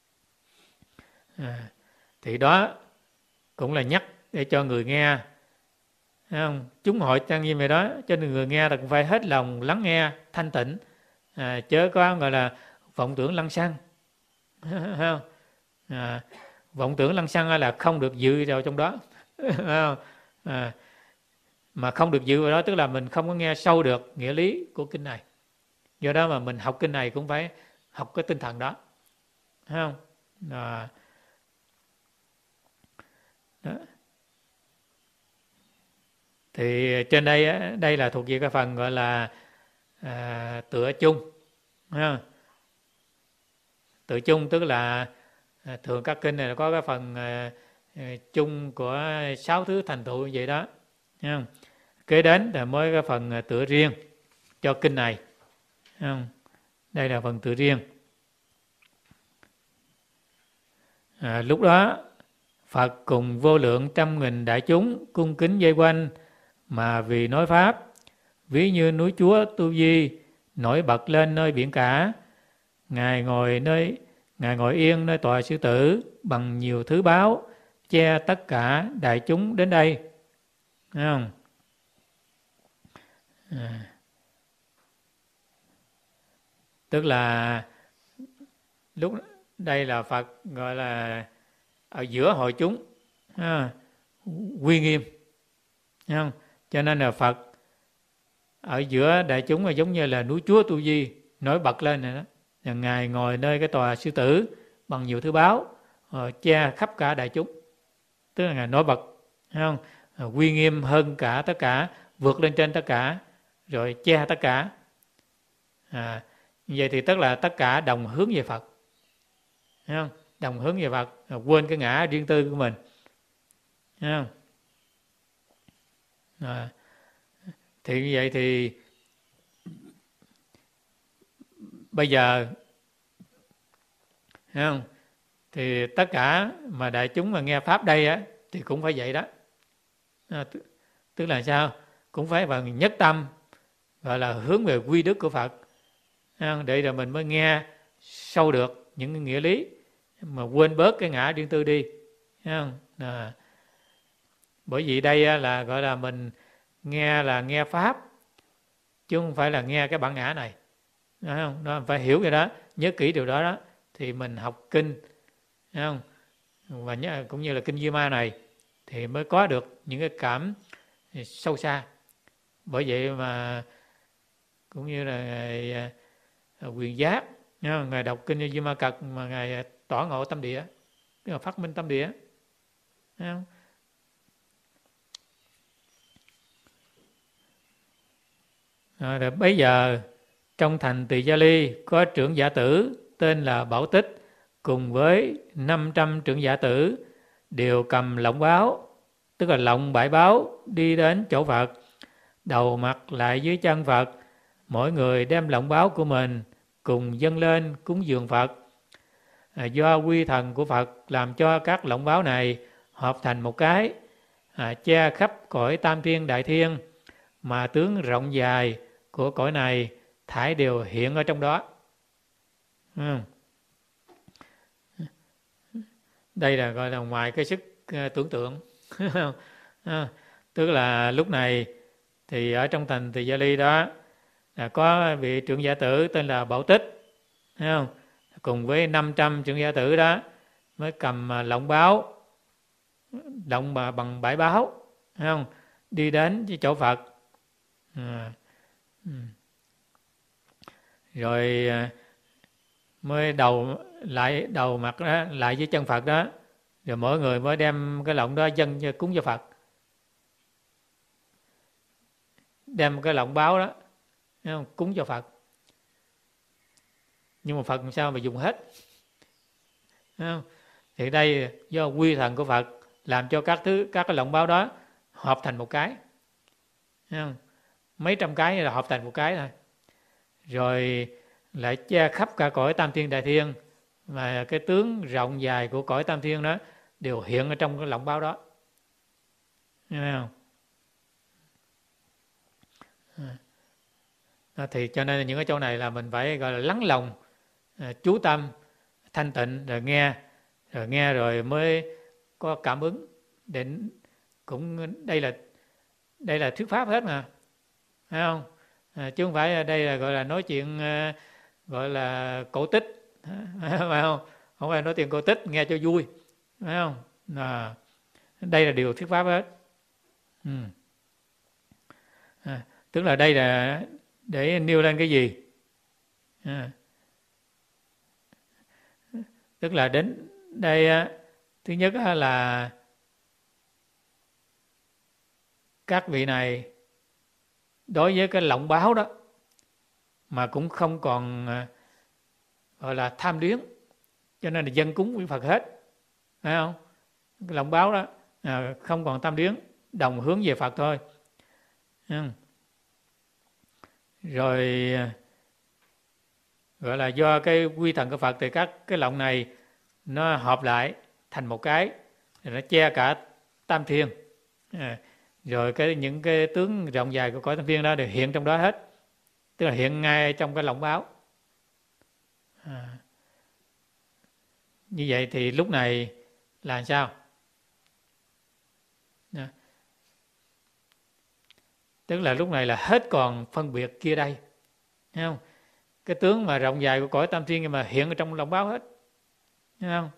Thì đó cũng là nhắc để cho người nghe. Thấy không? Chúng hội trang nghiêm vậy đó, cho nên người nghe là cũng phải hết lòng lắng nghe, thanh tịnh, chớ có gọi là vọng tưởng lăng xăng. Thấy không? Vọng tưởng lăng xăng là không được dự vào trong đó. Mà không được dự vào đó tức là mình không có nghe sâu được nghĩa lý của kinh này. Do đó mà mình học kinh này cũng phải học cái tinh thần đó. Thấy không? Đó. Thì trên đây là thuộc về cái phần gọi là tựa chung. Tựa chung tức là thường các kinh này có cái phần chung của 6 thứ thành tựu như vậy đó. Kế đến là mới cái phần tựa riêng cho kinh này. Đây là phần tựa riêng. Lúc đó Phật cùng vô lượng trăm nghìn đại chúng cung kính vây quanh, mà vì nói Pháp, ví như núi Chúa Tu Di nổi bật lên nơi biển cả. Ngài ngồi yên nơi tòa sư tử bằng nhiều thứ báu, che tất cả đại chúng đến đây. Thấy không? Tức là lúc đây là Phật gọi là ở giữa hội chúng, uy nghiêm. Thấy không? Cho nên là Phật ở giữa đại chúng là giống như là núi Chúa Tu Di nổi bật lên này đó. Và Ngài ngồi nơi cái tòa sư tử bằng nhiều thứ báu, che khắp cả đại chúng. Tức là Ngài nổi bật, thấy không? Uy nghiêm hơn cả tất cả, vượt lên trên tất cả, rồi che tất cả. Như vậy thì tức là tất cả đồng hướng về Phật. Thấy không? Đồng hướng về Phật, quên cái ngã riêng tư của mình. Thấy không? Thì như vậy thì bây giờ, thấy không? Thì tất cả mà đại chúng mà nghe Pháp đây á, thì cũng phải vậy đó. Tức là sao? Cũng phải bằng nhất tâm, gọi là hướng về quy đức của Phật. Để rồi mình mới nghe sâu được những cái nghĩa lý, mà quên bớt cái ngã riêng tư đi. Bởi vì đây là gọi là mình nghe là nghe Pháp, chứ không phải là nghe cái bản ngã này. Nó phải hiểu cái đó, nhớ kỹ điều đó đó, thì mình học kinh, không? Và cũng như là kinh Di Ma này thì mới có được những cái cảm sâu xa. Bởi vậy mà cũng như là Ngài Quyền Giác, Ngài đọc kinh Di Ma Cật mà Ngài tỏ ngộ tâm địa, tức là phát minh tâm địa. Thấy không? Rồi bây giờ trong thành Tỳ Gia Ly có trưởng giả tử tên là Bảo Tích cùng với 500 trưởng giả tử đều cầm lọng báo, tức là lọng bãi báo, đi đến chỗ Phật, đầu mặt lại dưới chân Phật. Mỗi người đem lọng báo của mình cùng dâng lên cúng dường Phật. Do quy thần của Phật làm cho các lọng báo này hợp thành một cái, che khắp cõi Tam Thiên Đại Thiên, mà tướng rộng dài của cõi này thảy đều hiện ở trong đó. Đây là gọi là ngoài cái sức tưởng tượng. Tức là lúc này thì ở trong thành Tỳ Gia Ly đó là có vị trưởng giả tử tên là Bảo Tích, thấy không? Cùng với 500 trưởng giả tử đó mới cầm lọng báo, lọng bằng bãi báo, thấy không? Đi đến với chỗ Phật. Rồi mới đầu mặt đó lại với chân Phật đó, rồi mỗi người mới đem cái lọng đó dâng cúng cho Phật, đem cái lọng báo đó, thấy không? Cúng cho Phật. Nhưng mà Phật làm sao mà dùng hết, thấy không? Thì đây do quy thần của Phật làm cho các cái lọng báo đó hợp thành một cái, thấy không? Mấy trăm cái là hợp thành một cái thôi. Rồi lại che khắp cả cõi Tam Thiên Đại Thiên, mà cái tướng rộng dài của cõi Tam Thiên đó đều hiện ở trong cái lọng báo đó, thấy không? Thì cho nên những cái chỗ này là mình phải gọi là lắng lòng, chú tâm, thanh tịnh, rồi nghe rồi mới có cảm ứng. Đến cũng đây là thuyết pháp hết mà, phải không? Chứ không phải đây là gọi là nói chuyện gọi là cổ tích, phải không? Không phải nói chuyện cổ tích nghe cho vui, phải không? Đây là điều thuyết pháp hết. Tức là đây là để nêu lên cái gì? Tức là đến đây thứ nhất là các vị này đối với cái lọng báo đó mà cũng không còn gọi là tham luyến, cho nên là dân cúng với Phật hết, phải không? Cái lọng báo đó không còn tham luyến, đồng hướng về Phật thôi. Rồi gọi là do cái quy thần của Phật thì các cái lọng này nó hợp lại thành một cái, rồi nó che cả Tam Thiên. Rồi những cái tướng rộng dài của cõi Tam Thiên đó đều hiện trong đó hết, tức là hiện ngay trong cái lọng báo. Như vậy thì lúc này là sao? Tức là lúc này là hết còn phân biệt kia đây, thấy không? Cái tướng mà rộng dài của cõi Tam Thiên mà hiện ở trong lọng báo hết, thấy không?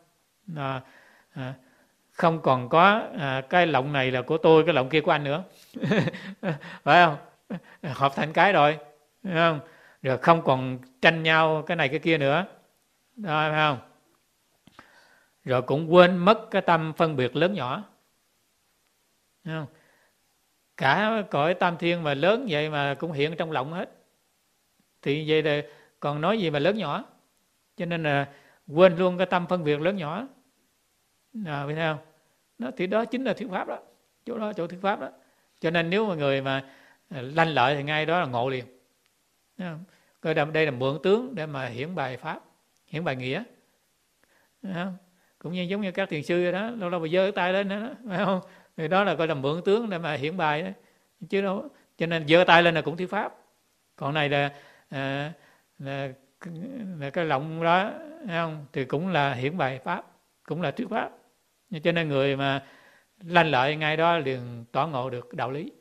Không còn có cái lọng này là của tôi, cái lọng kia của anh nữa. Phải không? Hợp thành cái rồi, thấy không? Rồi không còn tranh nhau cái này cái kia nữa, đó, phải không? Rồi cũng quên mất cái tâm phân biệt lớn nhỏ, thấy không? Cả cõi Tam Thiên mà lớn vậy mà cũng hiện trong lọng hết, thì vậy là còn nói gì mà lớn nhỏ? Cho nên là quên luôn cái tâm phân biệt lớn nhỏ. Biết không? Thì đó chính là thuyết pháp đó, chỗ thuyết pháp đó. Cho nên nếu mà người mà lanh lợi thì ngay đó là ngộ liền. Coi đây là mượn tướng để mà hiển bài pháp, hiển bài nghĩa. Cũng như giống như các thiền sư đó, lâu lâu mà giơ cái tay lên đó, phải không? Thì đó là coi là mượn tướng để mà hiển bài đó. Chứ đâu, cho nên giơ tay lên là cũng thuyết pháp. Còn này là cái lọng đó, thấy không? Thì cũng là hiển bài pháp, cũng là thuyết pháp. Cho nên người mà lanh lợi ngay đó liền tỏ ngộ được đạo lý.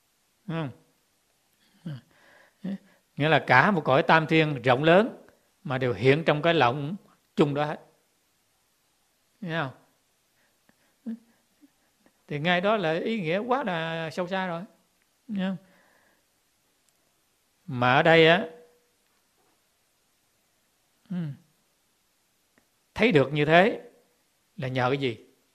Nghĩa là cả một cõi Tam Thiên rộng lớn mà đều hiện trong cái lọng chung đó hết. Thấy không? Thì ngay đó là ý nghĩa quá là sâu xa rồi. Thấy không? Mà ở đây á, thấy được như thế là nhờ cái gì?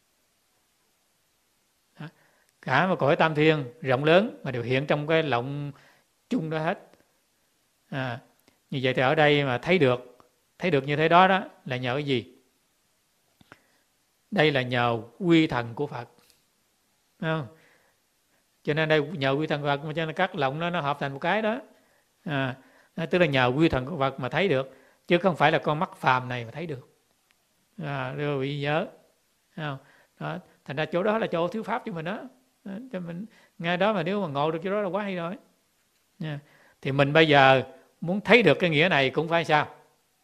Đó. Cả một cõi tam thiên rộng lớn mà đều hiện trong cái lộng chung đó hết. Như vậy thì ở đây mà thấy được như thế đó đó là nhờ cái gì? Đây là nhờ quy thần của Phật. Đúng không? Cho nên đây nhờ quy thần của Phật, cho nên các lộng nó hợp thành một cái đó. Tức là nhờ quy thần của Phật mà thấy được, chứ không phải là con mắt phàm này mà thấy được. Đưa vị nhớ. Đó. Thành ra chỗ đó là chỗ thiếu pháp cho mình đó. Cho mình ngay đó mà nếu mà ngộ được chỗ đó là quá hay rồi. Thì mình bây giờ muốn thấy được cái nghĩa này cũng phải sao?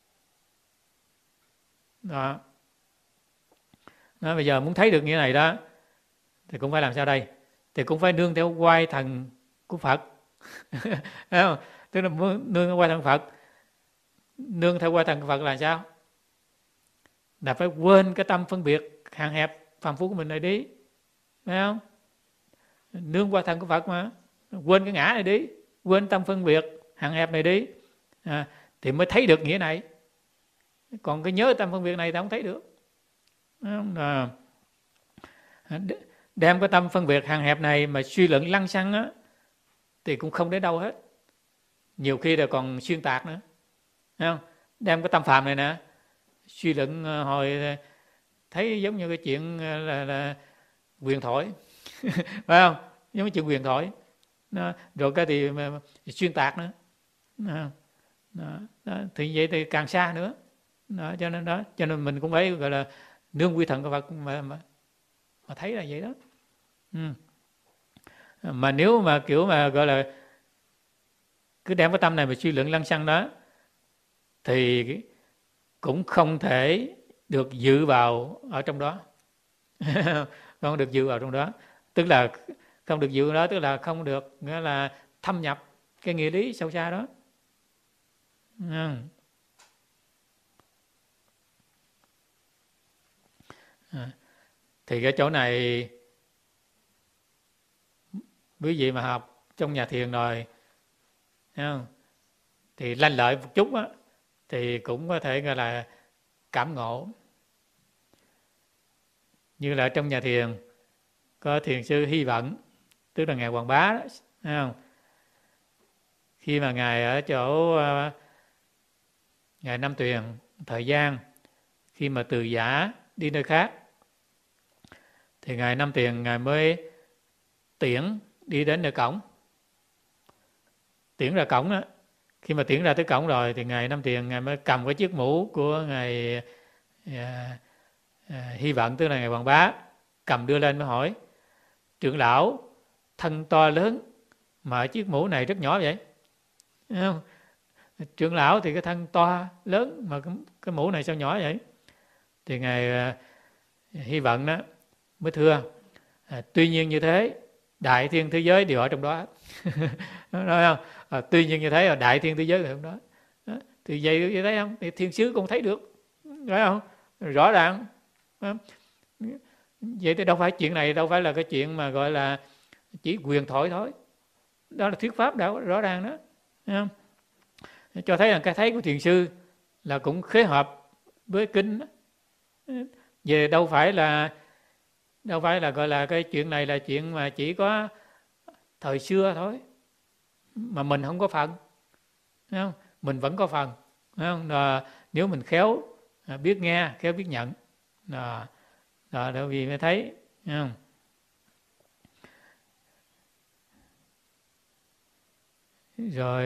Đó. Bây giờ muốn thấy được nghĩa này đó thì cũng phải làm sao đây? Thì cũng phải nương theo oai thần của Phật. Không? Tức là nương theo oai thần Phật. Nương theo oai thần Phật là sao? Là phải quên cái tâm phân biệt hạn hẹp phàm phu của mình này đi. Phải không? Nương oai thần của Phật mà. Quên cái ngã này đi. Quên tâm phân biệt hạn hẹp này đi. Thì mới thấy được nghĩa này. Còn cái nhớ tâm phân biệt này ta không thấy được. Đem cái tâm phân biệt hạn hẹp này mà suy luận lăng xăng á, thì cũng không đến đâu hết. Nhiều khi là còn xuyên tạc nữa. Thấy không? Đem cái tâm phàm này nè suy luận hồi thấy giống như cái chuyện là quyền thổi. Phải không? Giống như chuyện quyền thổi. Rồi cái thì xuyên tạc nữa. Thì vậy thì càng xa nữa. Cho nên mình cũng phải gọi là nương quy thần của Phật mà thấy là vậy đó. Mà nếu mà kiểu mà gọi là cứ đem cái tâm này mà suy luận lăng xăng đó thì cũng không thể được dự vào ở trong đó. Không được dự vào trong đó. Tức là không được dự vào đó, tức là không được nghĩa là thâm nhập cái nghĩa lý sâu xa đó. Thì cái chỗ này quý vị mà học trong nhà thiền rồi, thấy không? Thì lanh lợi một chút á, thì cũng có thể gọi là cảm ngộ. Như là trong nhà thiền có thiền sư Hy Vận, tức là ngài Hoàng Bá đó, thấy không? Khi mà ngài ở chỗ ngài Nam Tuyền thời gian, khi mà từ giả đi nơi khác, thì ngài Nam Tuyền ngài mới tiễn đi đến nơi cổng. Tiễn ra cổng đó. Khi mà tiễn ra tới cổng rồi thì ngài Nam Tuyền ngài mới cầm cái chiếc mũ của ngài Hy Vận, tức là ngài Hoàng Bá, cầm đưa lên mới hỏi: trưởng lão thân to lớn mà ở chiếc mũ này rất nhỏ vậy? Thấy không? Trưởng lão thì cái thân to lớn mà cái mũ này sao nhỏ vậy? Thì ngài Hy Vận đó mới thưa: tuy nhiên như thế, đại thiên thế giới đều ở trong đó. Nói không? Tuy nhiên như thế là đại thiên thế giới ở trong đó. Thì vậy như thấy không? Thì thiên sứ cũng thấy được, phải không? Rõ ràng. Vậy thì đâu phải chuyện này, đâu phải là cái chuyện mà gọi là chỉ quyền thổi thôi. Đó là thuyết pháp đã rõ ràng đó. Thấy không? Cho thấy là cái thấy của thiền sư là cũng khế hợp với kinh đó. Về đâu phải là gọi là cái chuyện này là chuyện mà chỉ có thời xưa thôi, mà mình không có phần, thấy không? Mình vẫn có phần, thấy không? Nếu mình khéo biết nghe, khéo biết nhận, bởi vì mới thấy, thấy không? Rồi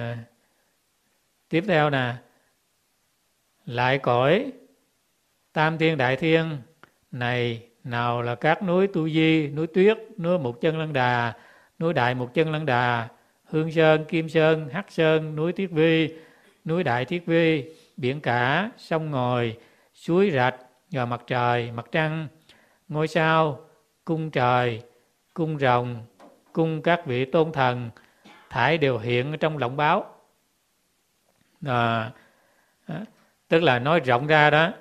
tiếp theo nè, lại cõi tam thiên đại thiên này nào là các núi Tu Di, núi Tuyết, núi Mục Chân Lăng Đà, núi Đại Mục Chân Lăng Đà, Hương Sơn, Kim Sơn, Hắc Sơn, núi Thiết Vi, núi Đại Thiết Vi, biển cả, sông ngòi, suối rạch, và mặt trời, mặt trăng, ngôi sao, cung trời, cung rồng, cung các vị tôn thần, thảy đều hiện trong lộng báo. Tức là nói rộng ra đó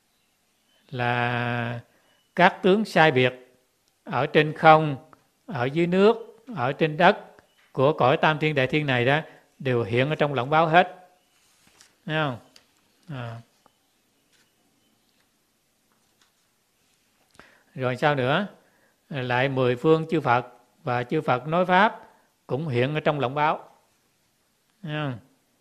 là các tướng sai biệt ở trên không, ở dưới nước, ở trên đất của cõi tam thiên đại thiên này đó đều hiện ở trong lộng báo hết. Thấy không? Rồi sao nữa? Lại 10 phương chư Phật và chư Phật nói pháp cũng hiện ở trong lọng báo. Thấy không?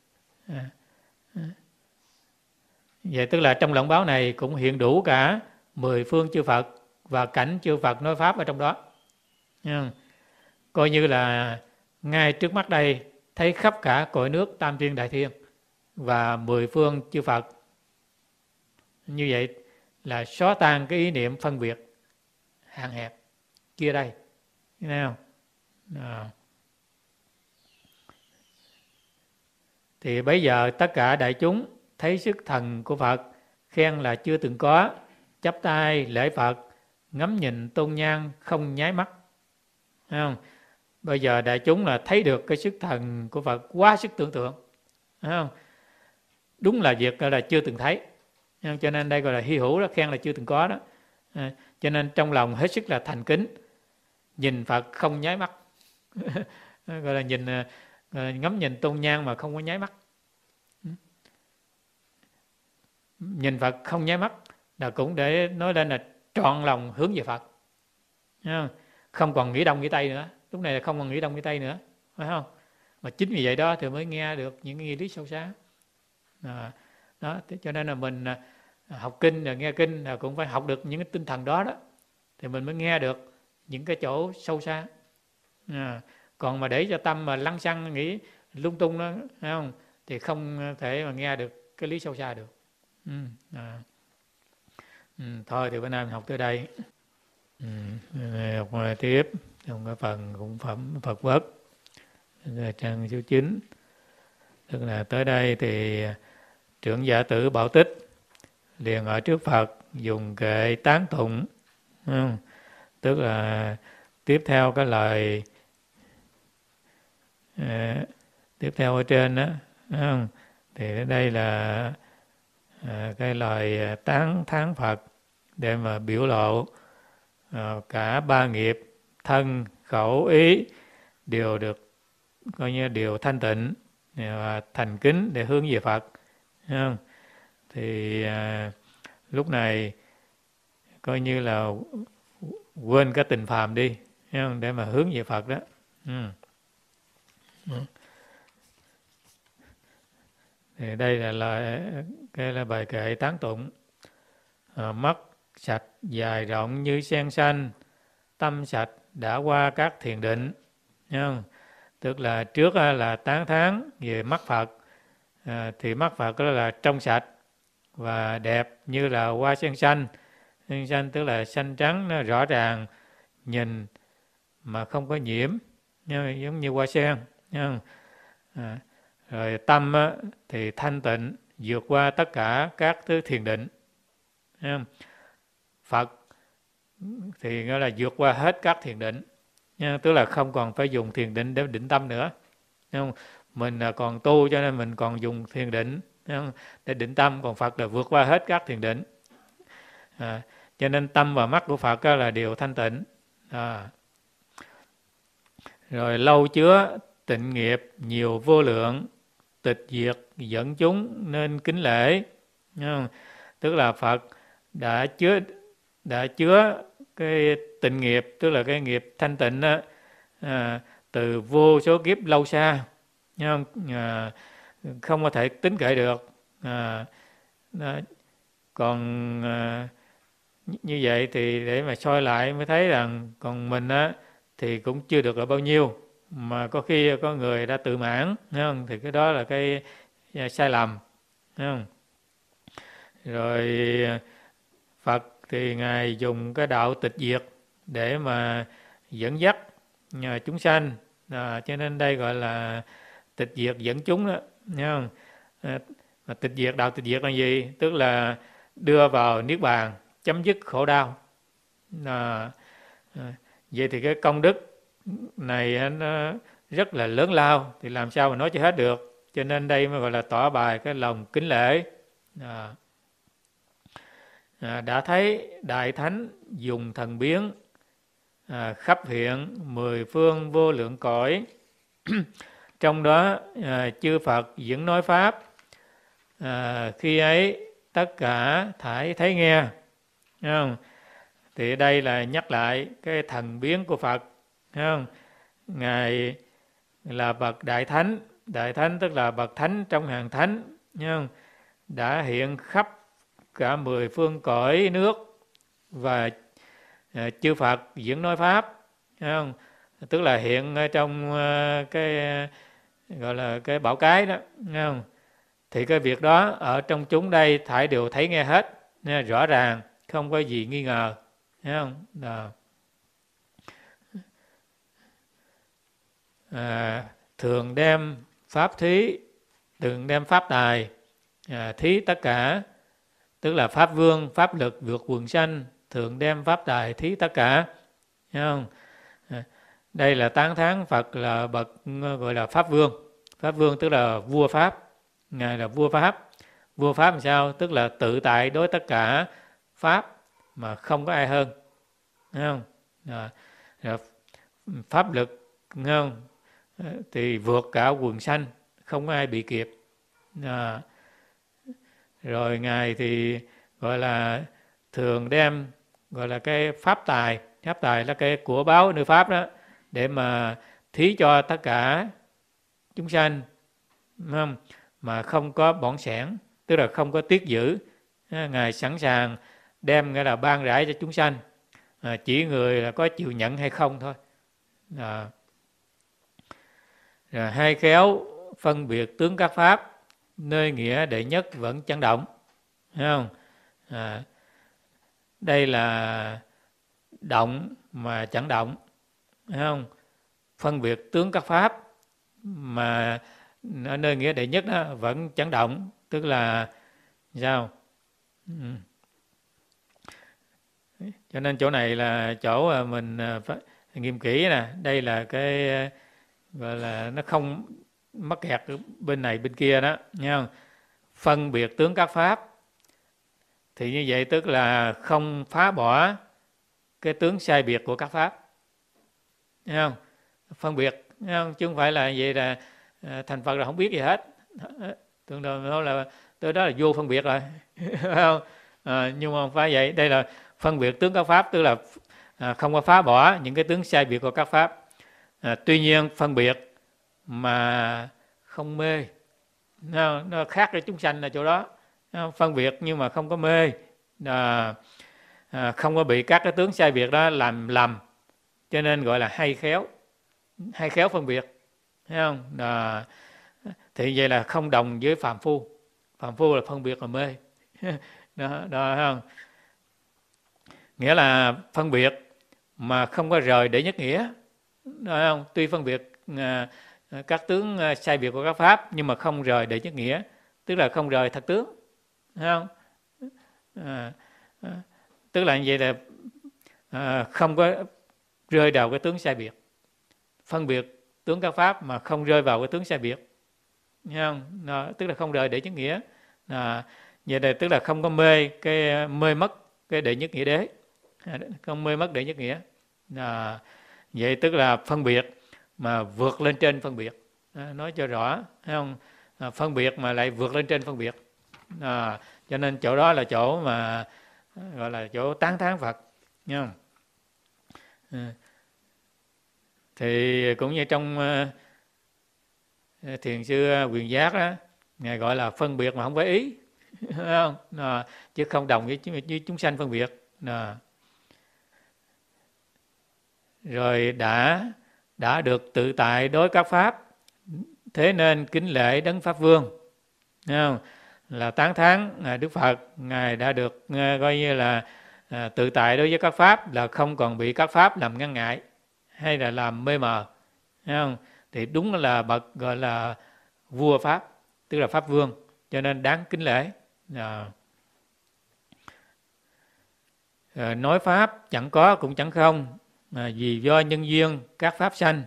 Vậy tức là trong lọng báo này cũng hiện đủ cả 10 phương chư Phật và cảnh chư Phật nói pháp ở trong đó. Thấy không? Coi như là ngay trước mắt đây thấy khắp cả cõi nước Tam Thiên Đại Thiên và 10 phương chư Phật. Như vậy là xóa tan cái ý niệm phân biệt hạn hẹp kia đây. Thấy không? Thì bây giờ tất cả đại chúng thấy sức thần của Phật, khen là chưa từng có, chắp tay lễ Phật, ngắm nhìn tôn nhang không nháy mắt. Thấy không? Bây giờ đại chúng là thấy được cái sức thần của Phật quá sức tưởng tượng. Thấy không? Đúng là việc là chưa từng thấy. Cho nên đây gọi là hy hữu đó, khen là chưa từng có đó. Cho nên trong lòng hết sức là thành kính, nhìn Phật không nháy mắt. Gọi là nhìn, ngắm nhìn tôn nhang mà không có nháy mắt. Nhìn Phật không nháy mắt là cũng để nói lên là trọn lòng hướng về Phật. Không còn nghĩ đông nghĩ tây nữa. Lúc này là không còn nghĩ đông nghĩ tây nữa, phải không? Mà chính vì vậy đó thì mới nghe được những nghi lý sâu xa. Đó, cho nên là mình học kinh và nghe kinh là cũng phải học được những cái tinh thần đó đó, thì mình mới nghe được những cái chỗ sâu xa. Còn mà để cho tâm mà lăng xăng nghĩ lung tung đó, phải không? Thì không thể mà nghe được cái lý sâu xa được. Thôi thì bữa nay mình học tới đây. Học tiếp trong cái phần cũng phẩm Phật Vất trang số 9. Tức là tới đây thì trưởng giả tử Bảo Tích liền ở trước Phật dùng kệ tán tụng, tức là tiếp theo cái lời tiếp theo ở trên đó, thì đây là cái lời tán thán Phật để mà biểu lộ cả ba nghiệp thân khẩu ý đều được coi như đều thanh tịnh và thành kính để hướng về Phật. Thì lúc này coi như là quên cái tình phàm đi để mà hướng về Phật đó. Thì đây là cái là bài kệ tán tụng. Mắt sạch dài rộng như sen xanh, tâm sạch đã qua các thiền định. Tức là trước là tán thán về mắt Phật, thì mắt Phật đó là trong sạch và đẹp như là hoa sen xanh. Sen xanh tức là xanh trắng, nó rõ ràng, nhìn mà không có nhiễm, giống như hoa sen. Rồi tâm thì thanh tịnh, vượt qua tất cả các thứ thiền định. Phật thì gọi là vượt qua hết các thiền định, tức là không còn phải dùng thiền định để định tâm nữa. Mình còn tu cho nên mình còn dùng thiền định để định tâm, còn Phật là vượt qua hết các thiền định. Cho nên tâm và mắt của Phật là đều thanh tịnh. Rồi lâu chứa tịnh nghiệp nhiều vô lượng, tịch diệt dẫn chúng nên kính lễ. Tức là Phật đã chứa cái tịnh nghiệp, tức là cái nghiệp thanh tịnh đó, từ vô số kiếp lâu xa, không có thể tính kể được. Còn như vậy thì để mà soi lại mới thấy rằng còn mình thì cũng chưa được là bao nhiêu, mà có khi có người đã tự mãn, thì cái đó là cái sai lầm. Rồi Phật thì Ngài dùng cái đạo tịch diệt để mà dẫn dắt chúng sanh, cho nên đây gọi là tịch diệt dẫn chúng đó. Tịch diệt, đạo tịch diệt là gì? Tức là đưa vào niết bàn, chấm dứt khổ đau. Vậy thì cái công đức này nó rất là lớn lao, thì làm sao mà nói cho hết được. Cho nên đây mới gọi là tỏ bài cái lòng kính lễ. Đã thấy Đại Thánh dùng thần biến, khắp hiện 10 phương vô lượng cõi. Trong đó chư Phật diễn nói Pháp, khi ấy tất cả thảy thấy nghe. Thì đây là nhắc lại cái thần biến của Phật, thấy không? Ngài là bậc đại thánh, đại thánh tức là bậc thánh trong hàng thánh, thấy không? Đã hiện khắp cả 10 phương cõi nước và chư Phật diễn nói pháp, thấy không? Tức là hiện ở trong cái gọi là cái bảo cái đó, thấy không? Thì cái việc đó ở trong chúng đây thảy đều thấy nghe hết, nghe rõ ràng, không có gì nghi ngờ, thấy không? Đó. Thường đem pháp thí, thường đem pháp tài thí tất cả, tức là pháp vương, pháp lực vượt quần sanh, thường đem pháp tài thí tất cả, thấy không? Đây là tán thán Phật là bậc gọi là pháp vương. Pháp vương tức là vua pháp, ngài là vua pháp. Vua pháp làm sao? Tức là tự tại đối tất cả pháp mà không có ai hơn, thấy không? Pháp lực, thấy không? Thì vượt cả quần sanh, không có ai bị kịp. Rồi ngài thì gọi là thường đem gọi là cái pháp tài là cái của báo nơi pháp đó, để mà thí cho tất cả chúng sanh, không? Mà không có bỏng sẻn, tức là không có tiếc giữ. Ngài sẵn sàng đem nghĩa là ban rãi cho chúng sanh, chỉ người là có chịu nhận hay không thôi. Rồi hai khéo phân biệt tướng các pháp, nơi nghĩa đệ nhất vẫn chẳng động, thấy không? Đây là động mà chẳng động, thấy không? Phân biệt tướng các pháp mà ở nơi nghĩa đệ nhất đó vẫn chẳng động, tức là sao? Cho nên chỗ này là chỗ mình phải nghiêm kỹ nè. Đây là cái gọi là nó không mắc kẹt bên này bên kia đó, nghe không? Phân biệt tướng các pháp thì như vậy tức là không phá bỏ cái tướng sai biệt của các pháp, nghe không? Phân biệt, nghe không? Chứ không phải là vậy là thành Phật là không biết gì hết. Tưởng đâu là tới đó là vô phân biệt rồi, không? Nhưng mà không phải vậy. Đây là phân biệt tướng các pháp, tức là không có phá bỏ những cái tướng sai biệt của các pháp. Tuy nhiên phân biệt mà không mê, nó khác với chúng sanh là chỗ đó. Phân biệt nhưng mà không có mê, không có bị các cái tướng sai biệt đó làm lầm, cho nên gọi là hay khéo phân biệt, thấy không? Thì vậy là không đồng với phàm phu. Phàm phu là phân biệt và mê. Đó, thấy không? Nghĩa là phân biệt mà không có rời đệ nhất nghĩa, đó, thấy không? Tuy phân biệt các tướng sai biệt của các pháp nhưng mà không rời đệ nhất nghĩa, tức là không rời thật tướng, thấy không? Tức là như vậy là không có rơi vào cái tướng sai biệt. Phân biệt tướng các pháp mà không rơi vào cái tướng sai biệt, thấy không? Tức là không rời đệ nhất nghĩa. Vậy là tức là không có mê mất cái đệ nhất nghĩa đế, không mê mất đệ nhất nghĩa. Vậy tức là phân biệt mà vượt lên trên phân biệt, nói cho rõ, thấy không? Phân biệt mà lại vượt lên trên phân biệt. Cho nên chỗ đó là chỗ mà gọi là chỗ tán thán Phật, nghe không? Thì cũng như trong Thiền sư Quyền Giác đó, ngài gọi là phân biệt mà không có ý, không? Chứ không đồng với chúng sanh phân biệt. Rồi đã được tự tại đối các pháp, thế nên kính lễ đấng pháp vương, không? Là tán thán Đức Phật, ngài đã được coi như là tự tại đối với các pháp, là không còn bị các pháp làm ngăn ngại hay là làm mê mờ, không? Thì đúng là bậc gọi là vua pháp, tức là pháp vương, cho nên đáng kính lễ. Nói pháp chẳng có cũng chẳng không, vì do nhân duyên các pháp sanh.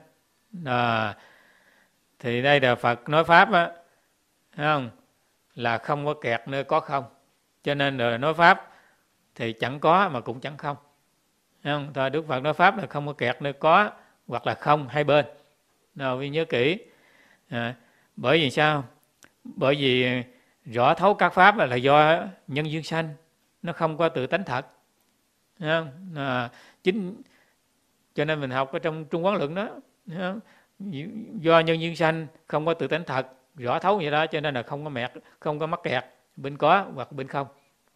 Thì đây là Phật nói pháp á, không? Là không có kẹt nơi có không, cho nên là nói pháp thì chẳng có mà cũng chẳng không, không? Đức Phật nói pháp là không có kẹt nơi có hoặc là không, hai bên. Nào vì nhớ kỹ. Bởi vì sao? Bởi vì rõ thấu các pháp là do nhân duyên sanh, nó không có tự tánh thật. Chính cho nên mình học ở trong Trung Quán Luận đó, do nhân duyên sanh, không có tự tánh thật rõ thấu vậy đó, cho nên là không có mắc kẹt bên có hoặc bên không.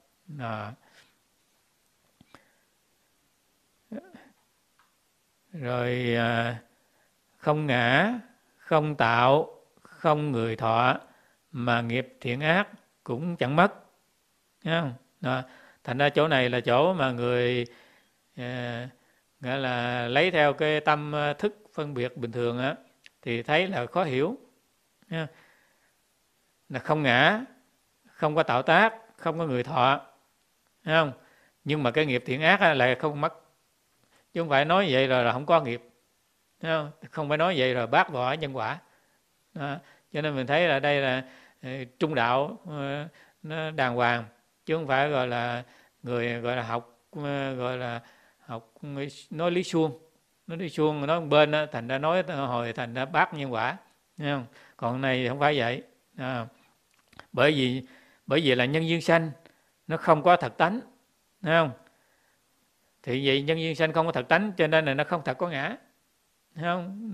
Rồi không ngã, không tạo, không người thọ, mà nghiệp thiện ác cũng chẳng mất. Thấy không? Thành ra chỗ này là chỗ mà người gọi là lấy theo cái tâm thức phân biệt bình thường á, thì thấy là khó hiểu. Là không ngã, không có tạo tác, không có người thọ, thấy không? Nhưng mà cái nghiệp thiện ác lại không mất. Chứ không phải nói vậy rồi là không có nghiệp, thấy không? Không phải nói vậy rồi bác bỏ nhân quả. Cho nên mình thấy là đây là trung đạo, nó đàng hoàng, chứ không phải gọi là người gọi là học, gọi là học nói lý suông, nói một bên đó, thành ra nói hồi thành ra bác nhân quả, thấy không? Còn này không phải vậy. Bởi vì là nhân duyên sanh nó không có thật tánh, thấy không? Thì vậy nhân duyên sanh không có thật tánh, cho nên là nó không thật có ngã, thấy không?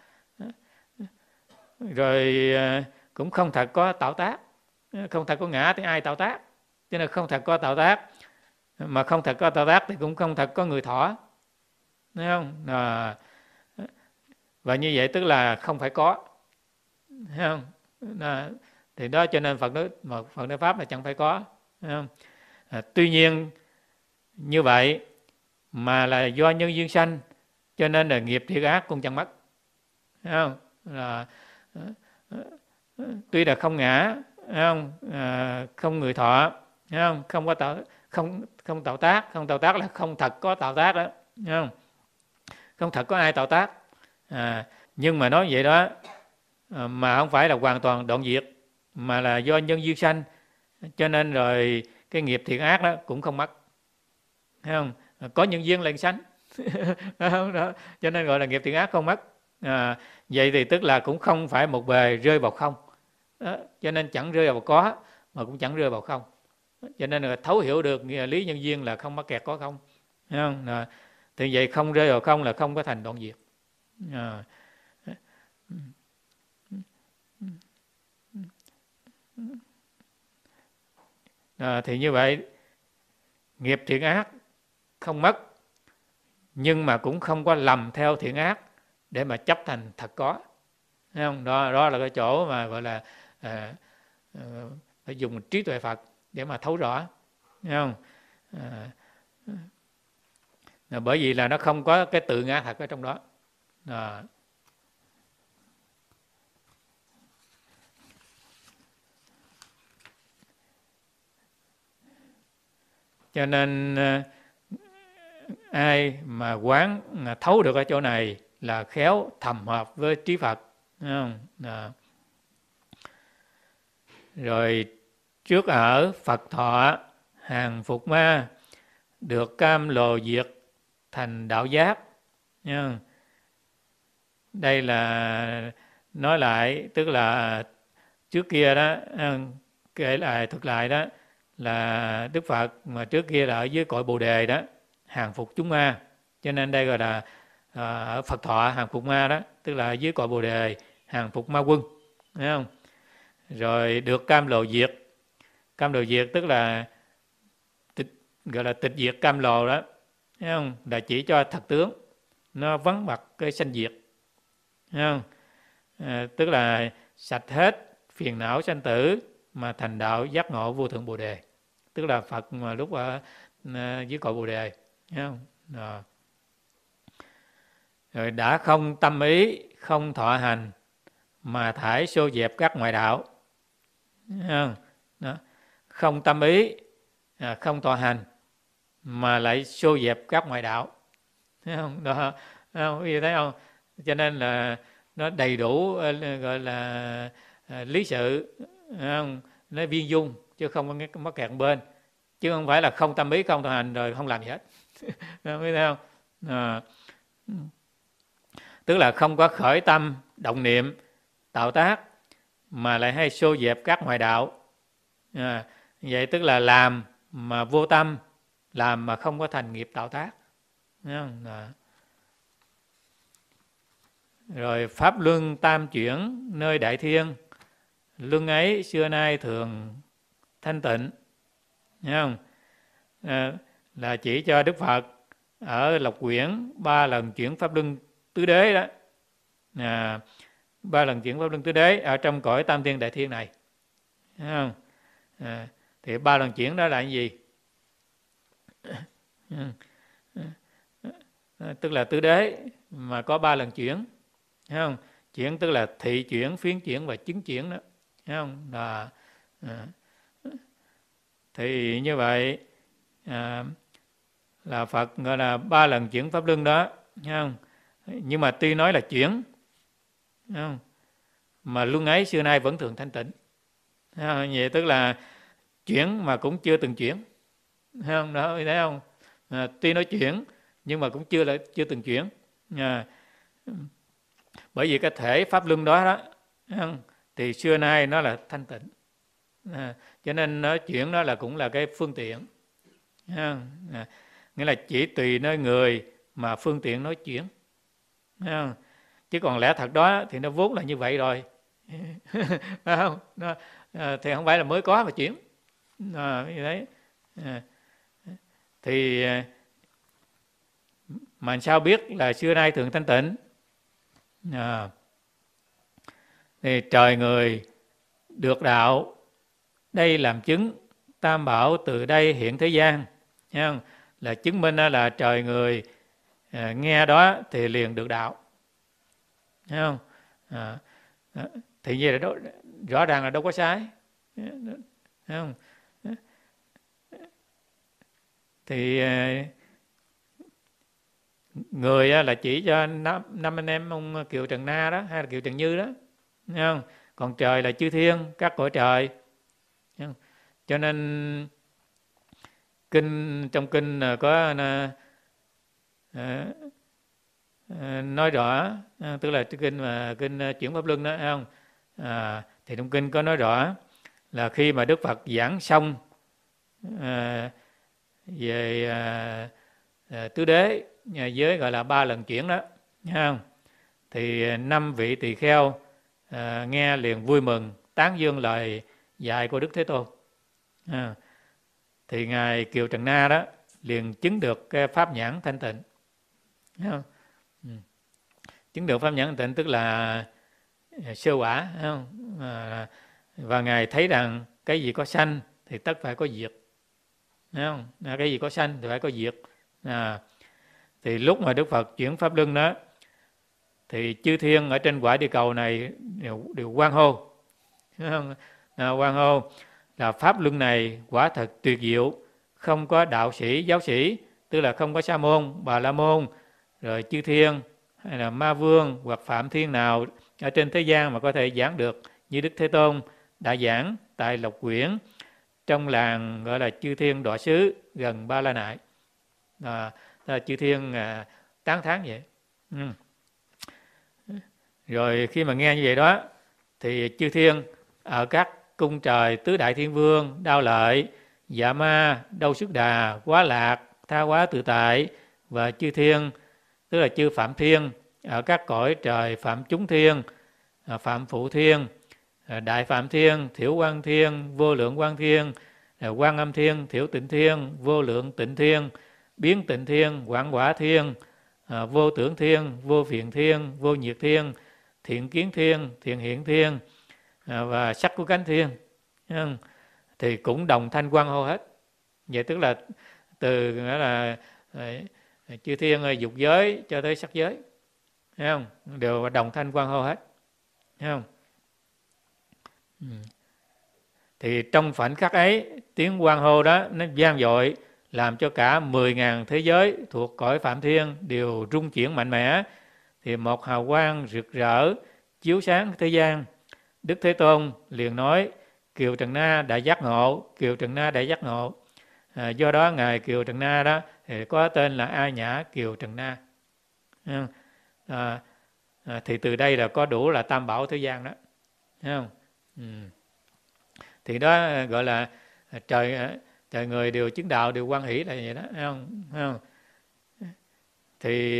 Rồi cũng không thật có tạo tác. Không thật có ngã thì ai tạo tác? Cho nên không thật có tạo tác, mà không thật có tạo tác thì cũng không thật có người thọ, thấy không? Và như vậy tức là không phải có, thấy không? Thì đó, cho nên Phật nói pháp là chẳng phải có, thấy không? Tuy nhiên như vậy mà là do nhân duyên sanh, cho nên là nghiệp thiện ác cũng chẳng mất, thấy không? Tuy là không ngã, thấy không? Không người thọ, thấy không? Không tạo tác. Không tạo tác là không thật có tạo tác đó, thấy không? Không thật có ai tạo tác. Nhưng mà nói vậy đó, mà không phải là hoàn toàn đoạn diệt, mà là do nhân duyên sanh, cho nên rồi cái nghiệp thiện ác đó cũng không mất, thấy không? Có nhân duyên liền sanh. Đó. Cho nên gọi là nghiệp thiện ác không mất. Vậy thì tức là cũng không phải một bề rơi vào không. Đó. Cho nên chẳng rơi vào có, mà cũng chẳng rơi vào không. Cho nên là thấu hiểu được lý nhân duyên là không mắc kẹt có không, thấy không? Thì vậy không rơi vào không là không có thành đoạn diệt. Thì như vậy nghiệp thiện ác không mất, nhưng mà cũng không có lầm theo thiện ác để mà chấp thành thật có, thấy không? Đó là cái chỗ mà gọi là phải dùng trí tuệ Phật để mà thấu rõ, thấy không? Bởi vì là nó không có cái tự ngã thật ở trong đó. Cho nên ai mà quán thấu được ở chỗ này là khéo thầm hợp với trí Phật, thấy không? Rồi trước ở Phật thọ hàng phục ma, được cam lồ diệt thành đạo giác. Đây là nói lại, tức là trước kia đó, kể lại thuật lại đó, là Đức Phật mà trước kia là ở dưới cội Bồ Đề đó, hàng phục chúng ma. Cho nên đây gọi là ở Phật thọ hàng phục ma đó, tức là dưới cội Bồ Đề hàng phục ma quân, thấy không? Rồi được cam lồ diệt. Cam lồ diệt tức là gọi là tịch diệt cam lồ đó, thấy không? Là chỉ cho thật tướng, nó vắng mặt cái sanh diệt, thấy không? Tức là sạch hết phiền não sanh tử mà thành đạo giác ngộ vô thượng Bồ Đề, tức là Phật mà lúc ở dưới cội Bồ Đề, thấy không? Rồi đã không tâm ý, không thọ hành mà thải xô dẹp các ngoại đạo, thấy không? Đó. Không tâm ý, không thọ hành mà lại xô dẹp các ngoại đạo, thấy không? Đó, thấy không? Cho nên là nó đầy đủ, gọi là lý sự, không? Nó viên dung chứ không có mắc kẹt bên, chứ không phải là không tâm ý không thọ hành rồi không làm gì hết. Biết không? Tức là không có khởi tâm động niệm tạo tác mà lại hay xô dẹp các ngoại đạo. Vậy tức là làm mà vô tâm, làm mà không có thành nghiệp tạo tác. Rồi pháp luân tam chuyển nơi đại thiên, luân ấy xưa nay thường thanh tịnh. Thấy không? Là chỉ cho Đức Phật ở Lộc Quyển 3 lần chuyển pháp luân tứ đế đó. 3 lần chuyển pháp luân tứ đế ở trong cõi tam thiên đại thiên này. Thấy không? Thì 3 lần chuyển đó là cái gì? Tức là tứ đế mà có 3 lần chuyển. Thấy không? Chuyển tức là thị chuyển, phiến chuyển và chứng chuyển đó. Thấy không? Thì như vậy là Phật gọi là 3 lần chuyển pháp luân đó. Thấy không? Nhưng mà tuy nói là chuyển, thấy không? Mà luân ấy xưa nay vẫn thường thanh tịnh. Thấy không? Vậy tức là chuyển mà cũng chưa từng chuyển. Thấy không? Đó, thấy không? Tuy nói chuyển nhưng mà cũng chưa từng chuyển. Bởi vì cái thể pháp luân đó, thì xưa nay nó là thanh tịnh. Cho nên nó chuyển đó là cũng là cái phương tiện. Nghĩa là chỉ tùy nơi người mà phương tiện nói chuyển. Chứ còn lẽ thật đó thì nó vốn là như vậy rồi. Không? Thì không phải là mới có mà chuyển. Như đấy. Thì mà sao biết là xưa nay thường thanh tịnh? Thì trời người được đạo, đây làm chứng, tam bảo từ đây hiện thế gian. Thấy không? Là chứng minh là trời người nghe đó thì liền được đạo. Thấy không? Thì như là đó, rõ ràng là đâu có sai. Thấy không? Thì người là chỉ cho năm anh em ông Kiều Trần Na đó, hay là Kiều Trần Như đó. Thấy không? Còn trời là chư thiên, các cõi trời. Thấy không? Cho nên trong kinh có nói rõ, tức là kinh chuyển pháp luân đó, thấy không? Thì trong kinh có nói rõ là khi mà Đức Phật giảng xong về tứ đế với gọi là 3 lần chuyển đó, thấy không? Thì 5 vị tỳ kheo nghe liền vui mừng tán dương lời dạy của Đức Thế Tôn. Thì ngài Kiều Trần Na đó liền chứng được cái pháp nhãn thanh tịnh. Thấy không? Chứng được pháp nhãn thanh tịnh tức là sơ quả, thấy không? Và ngài thấy rằng cái gì có sanh thì tất phải có diệt. Thấy không? Cái gì có sanh thì phải có diệt. Thì lúc mà Đức Phật chuyển pháp luân đó thì chư thiên ở trên quả địa cầu này đều hoan hô. Thấy không? Hoan hô là pháp luân này quả thật tuyệt diệu, không có đạo sĩ, giáo sĩ, tức là không có sa môn, bà la môn, rồi chư thiên hay là ma vương hoặc phạm thiên nào ở trên thế gian mà có thể giảng được như Đức Thế Tôn đã giảng tại Lộc Quyển trong làng gọi là chư thiên đọa xứ gần Ba La Nại. Chư thiên tán thán vậy. Rồi khi mà nghe như vậy đó thì chư thiên ở các cung trời tứ đại thiên vương, Đao Lợi, Dạ Ma, Đâu Sức Đà, Quá Lạc, Tha Hóa Tự Tại và chư thiên tức là chư phạm thiên ở các cõi trời phạm chúng thiên, phạm phụ thiên, đại phạm thiên, thiểu quang thiên, vô lượng quang thiên, quang âm thiên, thiểu tịnh thiên, vô lượng tịnh thiên, biến tịnh thiên, quảng quả thiên, vô tưởng thiên, vô phiền thiên, vô nhiệt thiên, thiện kiến thiên, thiện hiện thiên và sắc của cánh thiên. Thì cũng đồng thanh quang hô hết. Vậy tức là từ là chư thiên dục giới cho tới sắc giới, thấy không? Đều đồng thanh quang hô hết, thấy không? Thì trong khoảnh khắc ấy, tiếng quang hô đó nó vang dội, làm cho cả 10.000 thế giới thuộc cõi phạm thiên đều rung chuyển mạnh mẽ. Thì một hào quang rực rỡ chiếu sáng thế gian. Đức Thế Tôn liền nói: Kiều Trần Na đã giác ngộ, Kiều Trần Na đã giác ngộ. Do đó ngài Kiều Trần Na đó thì có tên là A Nhã Kiều Trần Na. Thì từ đây là có đủ là tam bảo thế gian đó, thấy không? Thì đó gọi là trời. trời người đều chứng đạo, đều hoan hỷ là vậy đó, thấy không? Thấy không? Thì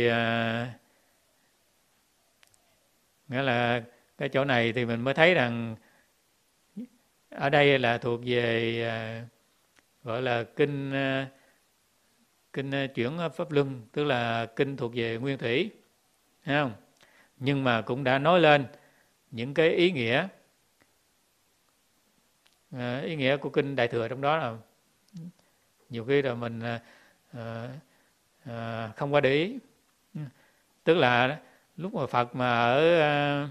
nghĩa là cái chỗ này thì mình mới thấy rằng ở đây là thuộc về gọi là kinh chuyển pháp luân, tức là kinh thuộc về nguyên thủy, thấy không? Nhưng mà cũng đã nói lên những cái ý nghĩa của kinh Đại Thừa trong đó là nhiều khi là mình không qua để ý. Tức là lúc mà Phật mà ở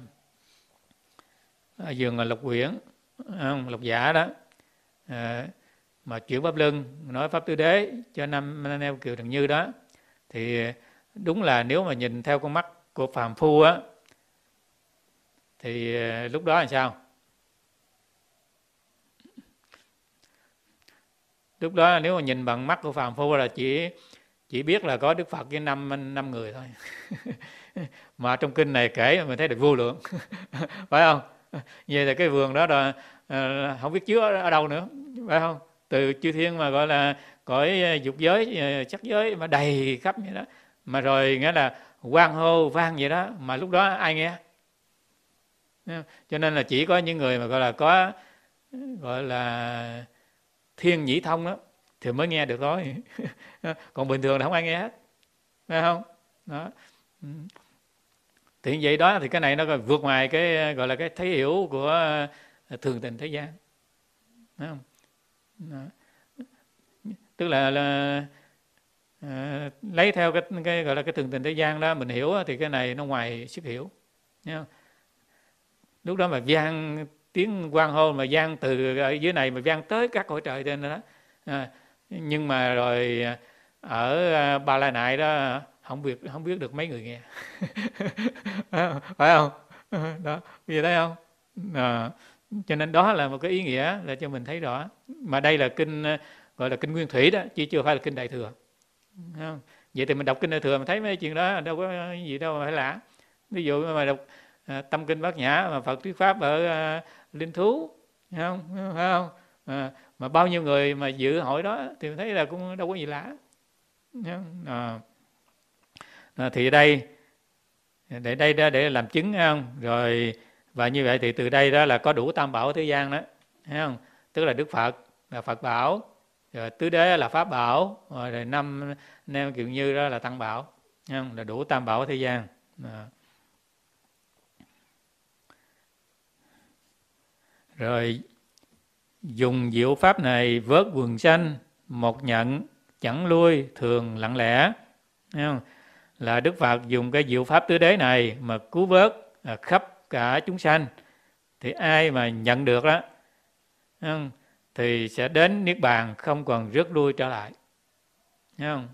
vườn Lộc Quyển, Lộc Giả đó, mà chuyển pháp luân nói pháp tứ đế cho năm anh em Kiều Trần Như đó, thì đúng là nếu mà nhìn theo con mắt của phàm phu á, thì lúc đó là sao? Lúc đó nếu mà nhìn bằng mắt của phàm phu là chỉ biết là có Đức Phật với năm người thôi. Mà trong kinh này kể mình thấy được vô lượng. Phải không? Vậy là cái vườn đó là không biết chứa ở đâu nữa, phải không? Từ chư thiên mà gọi là cõi dục giới, sắc giới mà đầy khắp vậy đó, mà rồi nghĩa là hoan hô vang vậy đó, mà lúc đó ai nghe? Cho nên là chỉ có những người mà gọi là có gọi là thiên nhĩ thông đó thì mới nghe được thôi. Còn bình thường là không ai nghe hết, phải không? Đó. Thì vậy đó, thì cái này nó vượt ngoài cái gọi là cái thấy hiểu của thường tình thế gian, phải không? Đó. Tức là lấy theo cái gọi là cái thường tình thế gian đó mình hiểu, thì cái này nó ngoài sức hiểu, thấy không? Lúc đó mà vang tiếng hoan hô, mà vang từ ở dưới này mà vang tới các cõi trời trên đó, nhưng mà rồi ở Ba La Nại đó không biết được mấy người nghe. Phải không? Đó, vì thấy không? Cho nên đó là một cái ý nghĩa là cho mình thấy rõ. Mà đây là kinh gọi là kinh Nguyên Thủy đó, chứ chưa phải là kinh Đại Thừa. Không? Vậy thì mình đọc kinh Đại Thừa mình thấy mấy chuyện đó đâu có gì đâu mà phải lạ. Ví dụ mà đọc Tâm Kinh Bát Nhã mà Phật thuyết pháp ở Linh Thú, phải không? Mà bao nhiêu người mà dự hội đó thì mình thấy là cũng đâu có gì lạ. Thì đây để làm chứng, không? Rồi và như vậy thì từ đây đó là có đủ tam bảo thế gian đó, thấy không? Tức là Đức Phật là Phật bảo, rồi tứ đế là Pháp bảo, rồi năm nem Kiều Như đó là Tăng bảo, thấy không? Là đủ tam bảo thế gian. Rồi dùng diệu pháp này vớt quần sanh, một nhận chẳng lui thường lặng lẽ, thấy không? Là Đức Phật dùng cái diệu pháp tứ đế này mà cứu vớt khắp cả chúng sanh, thì ai mà nhận được đó, thấy không? Thì sẽ đến niết bàn không còn rớt lui trở lại, thấy không?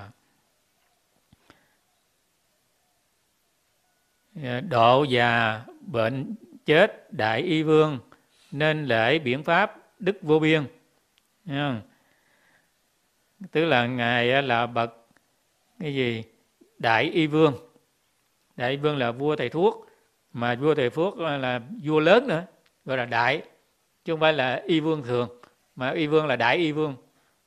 Độ già bệnh chết đại y vương, nên lễ biển pháp đức vô biên, thấy không? Tức là ngài là bậc cái gì? Đại y vương. Đại y vương là vua thầy thuốc, mà vua thầy thuốc là vua lớn nữa, gọi là đại, chứ không phải là y vương thường, mà y vương là đại y vương.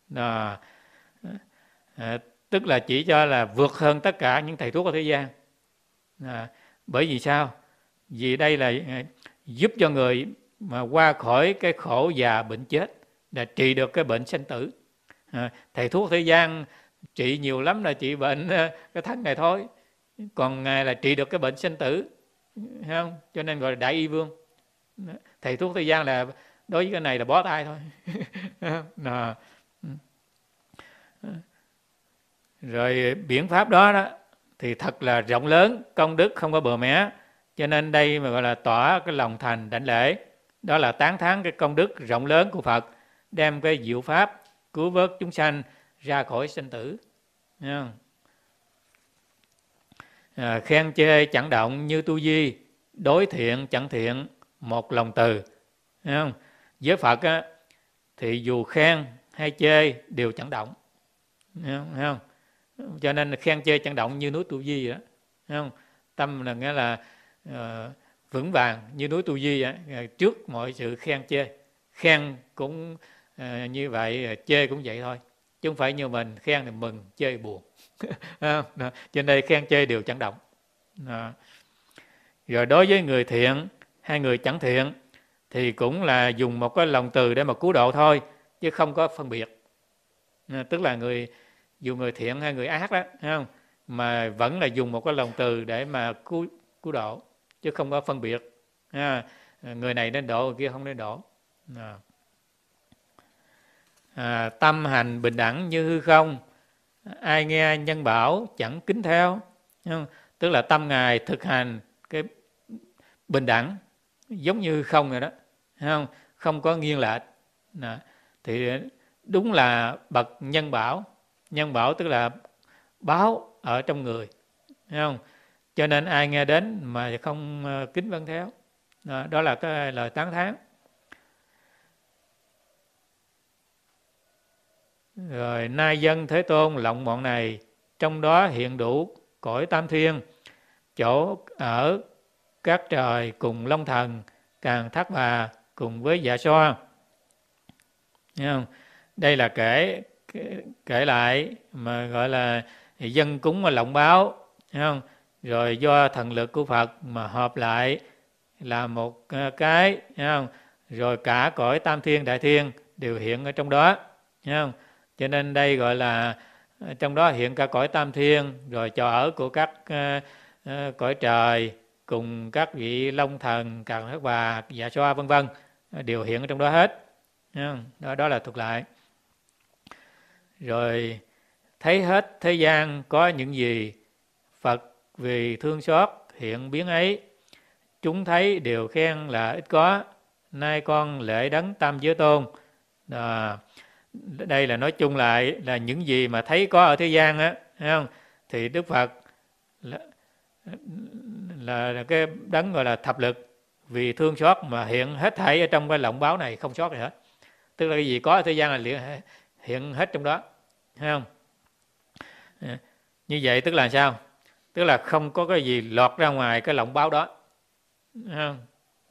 Tức là chỉ cho là vượt hơn tất cả những thầy thuốc ở thế gian. Bởi vì sao? Vì đây là giúp cho người mà qua khỏi cái khổ già bệnh chết, là trị được cái bệnh sanh tử. Thầy thuốc thế gian trị nhiều lắm là trị bệnh cái thân này thôi, còn ngài là trị được cái bệnh sanh tử, thấy không? Cho nên gọi là đại y vương. Thầy thuốc thế gian là đối với cái này là bó tay thôi. Rồi biển pháp đó thì thật là rộng lớn, công đức không có bờ mé, cho nên đây mà gọi là tỏ cái lòng thành đảnh lễ, đó là tán thán cái công đức rộng lớn của Phật, đem cái diệu pháp cứu vớt chúng sanh ra khỏi sinh tử. Khen chê chẳng động như tu di, đối thiện chẳng thiện một lòng từ. Thấy không? Với Phật á, thì dù khen hay chê đều chẳng động. Thấy không? Cho nên khen chê chẳng động như núi Tu Di vậy đó. Thấy không? Tâm là nghĩa là vững vàng như núi Tu Di vậy, trước mọi sự khen chê. Khen cũng như vậy chê cũng vậy thôi, chứ không phải như mình khen thì mừng, chê buồn. Trên đây khen chê đều chẳng động. Rồi đối với người thiện hay người chẳng thiện thì cũng là dùng một cái lòng từ để mà cứu độ thôi, chứ không có phân biệt. Tức là dù người thiện hay người ác đó, thấy không? Mà vẫn là dùng một cái lòng từ để mà cứu độ, chứ không có phân biệt. Người này nên độ, người kia không nên độ. Tâm hành bình đẳng như hư không, ai nghe nhân bảo chẳng kính theo. Tức là tâm Ngài thực hành cái bình đẳng giống như không rồi đó, không có nghiêng lệch. Thì đúng là bậc nhân bảo. Nhân bảo tức là báo ở trong người, thấy không? Cho nên ai nghe đến mà không kính vâng theo, đó là cái lời tán thán. Rồi nay dân Thế Tôn lộng mọn này, trong đó hiện đủ cõi tam thiên, chỗ ở các trời cùng Long Thần, Càn Thác Bà cùng với Dạ Xoa. Thấy không? Đây là kể lại mà gọi là dân cúng và lộng báo, thấy không? Rồi do thần lực của Phật mà hợp lại là một cái, thấy không? Rồi cả cõi tam thiên đại thiên đều hiện ở trong đó, thấy không? Cho nên đây gọi là trong đó hiện cả cõi tam thiên, rồi chỗ ở của các cõi trời cùng các vị Long Thần, Càn Thác Bà, Dạ Xoa vân vân đều hiện ở trong đó hết. Đó là thuật lại. Rồi thấy hết thế gian có những gì, Phật vì thương xót hiện biến ấy, chúng thấy đều khen là ít có, nay con lễ đấng tam giới tôn. Đây là nói chung lại là những gì mà thấy có ở thế gian á, thấy không? Thì Đức Phật là cái đấng gọi là thập lực, vì thương xót mà hiện hết thảy ở trong cái lộng báo này, không sót gì hết. Tức là cái gì có ở thế gian là hiện hết trong đó, thấy không? Như vậy tức là sao? Tức là không có cái gì lọt ra ngoài cái lộng báo đó, thấy không?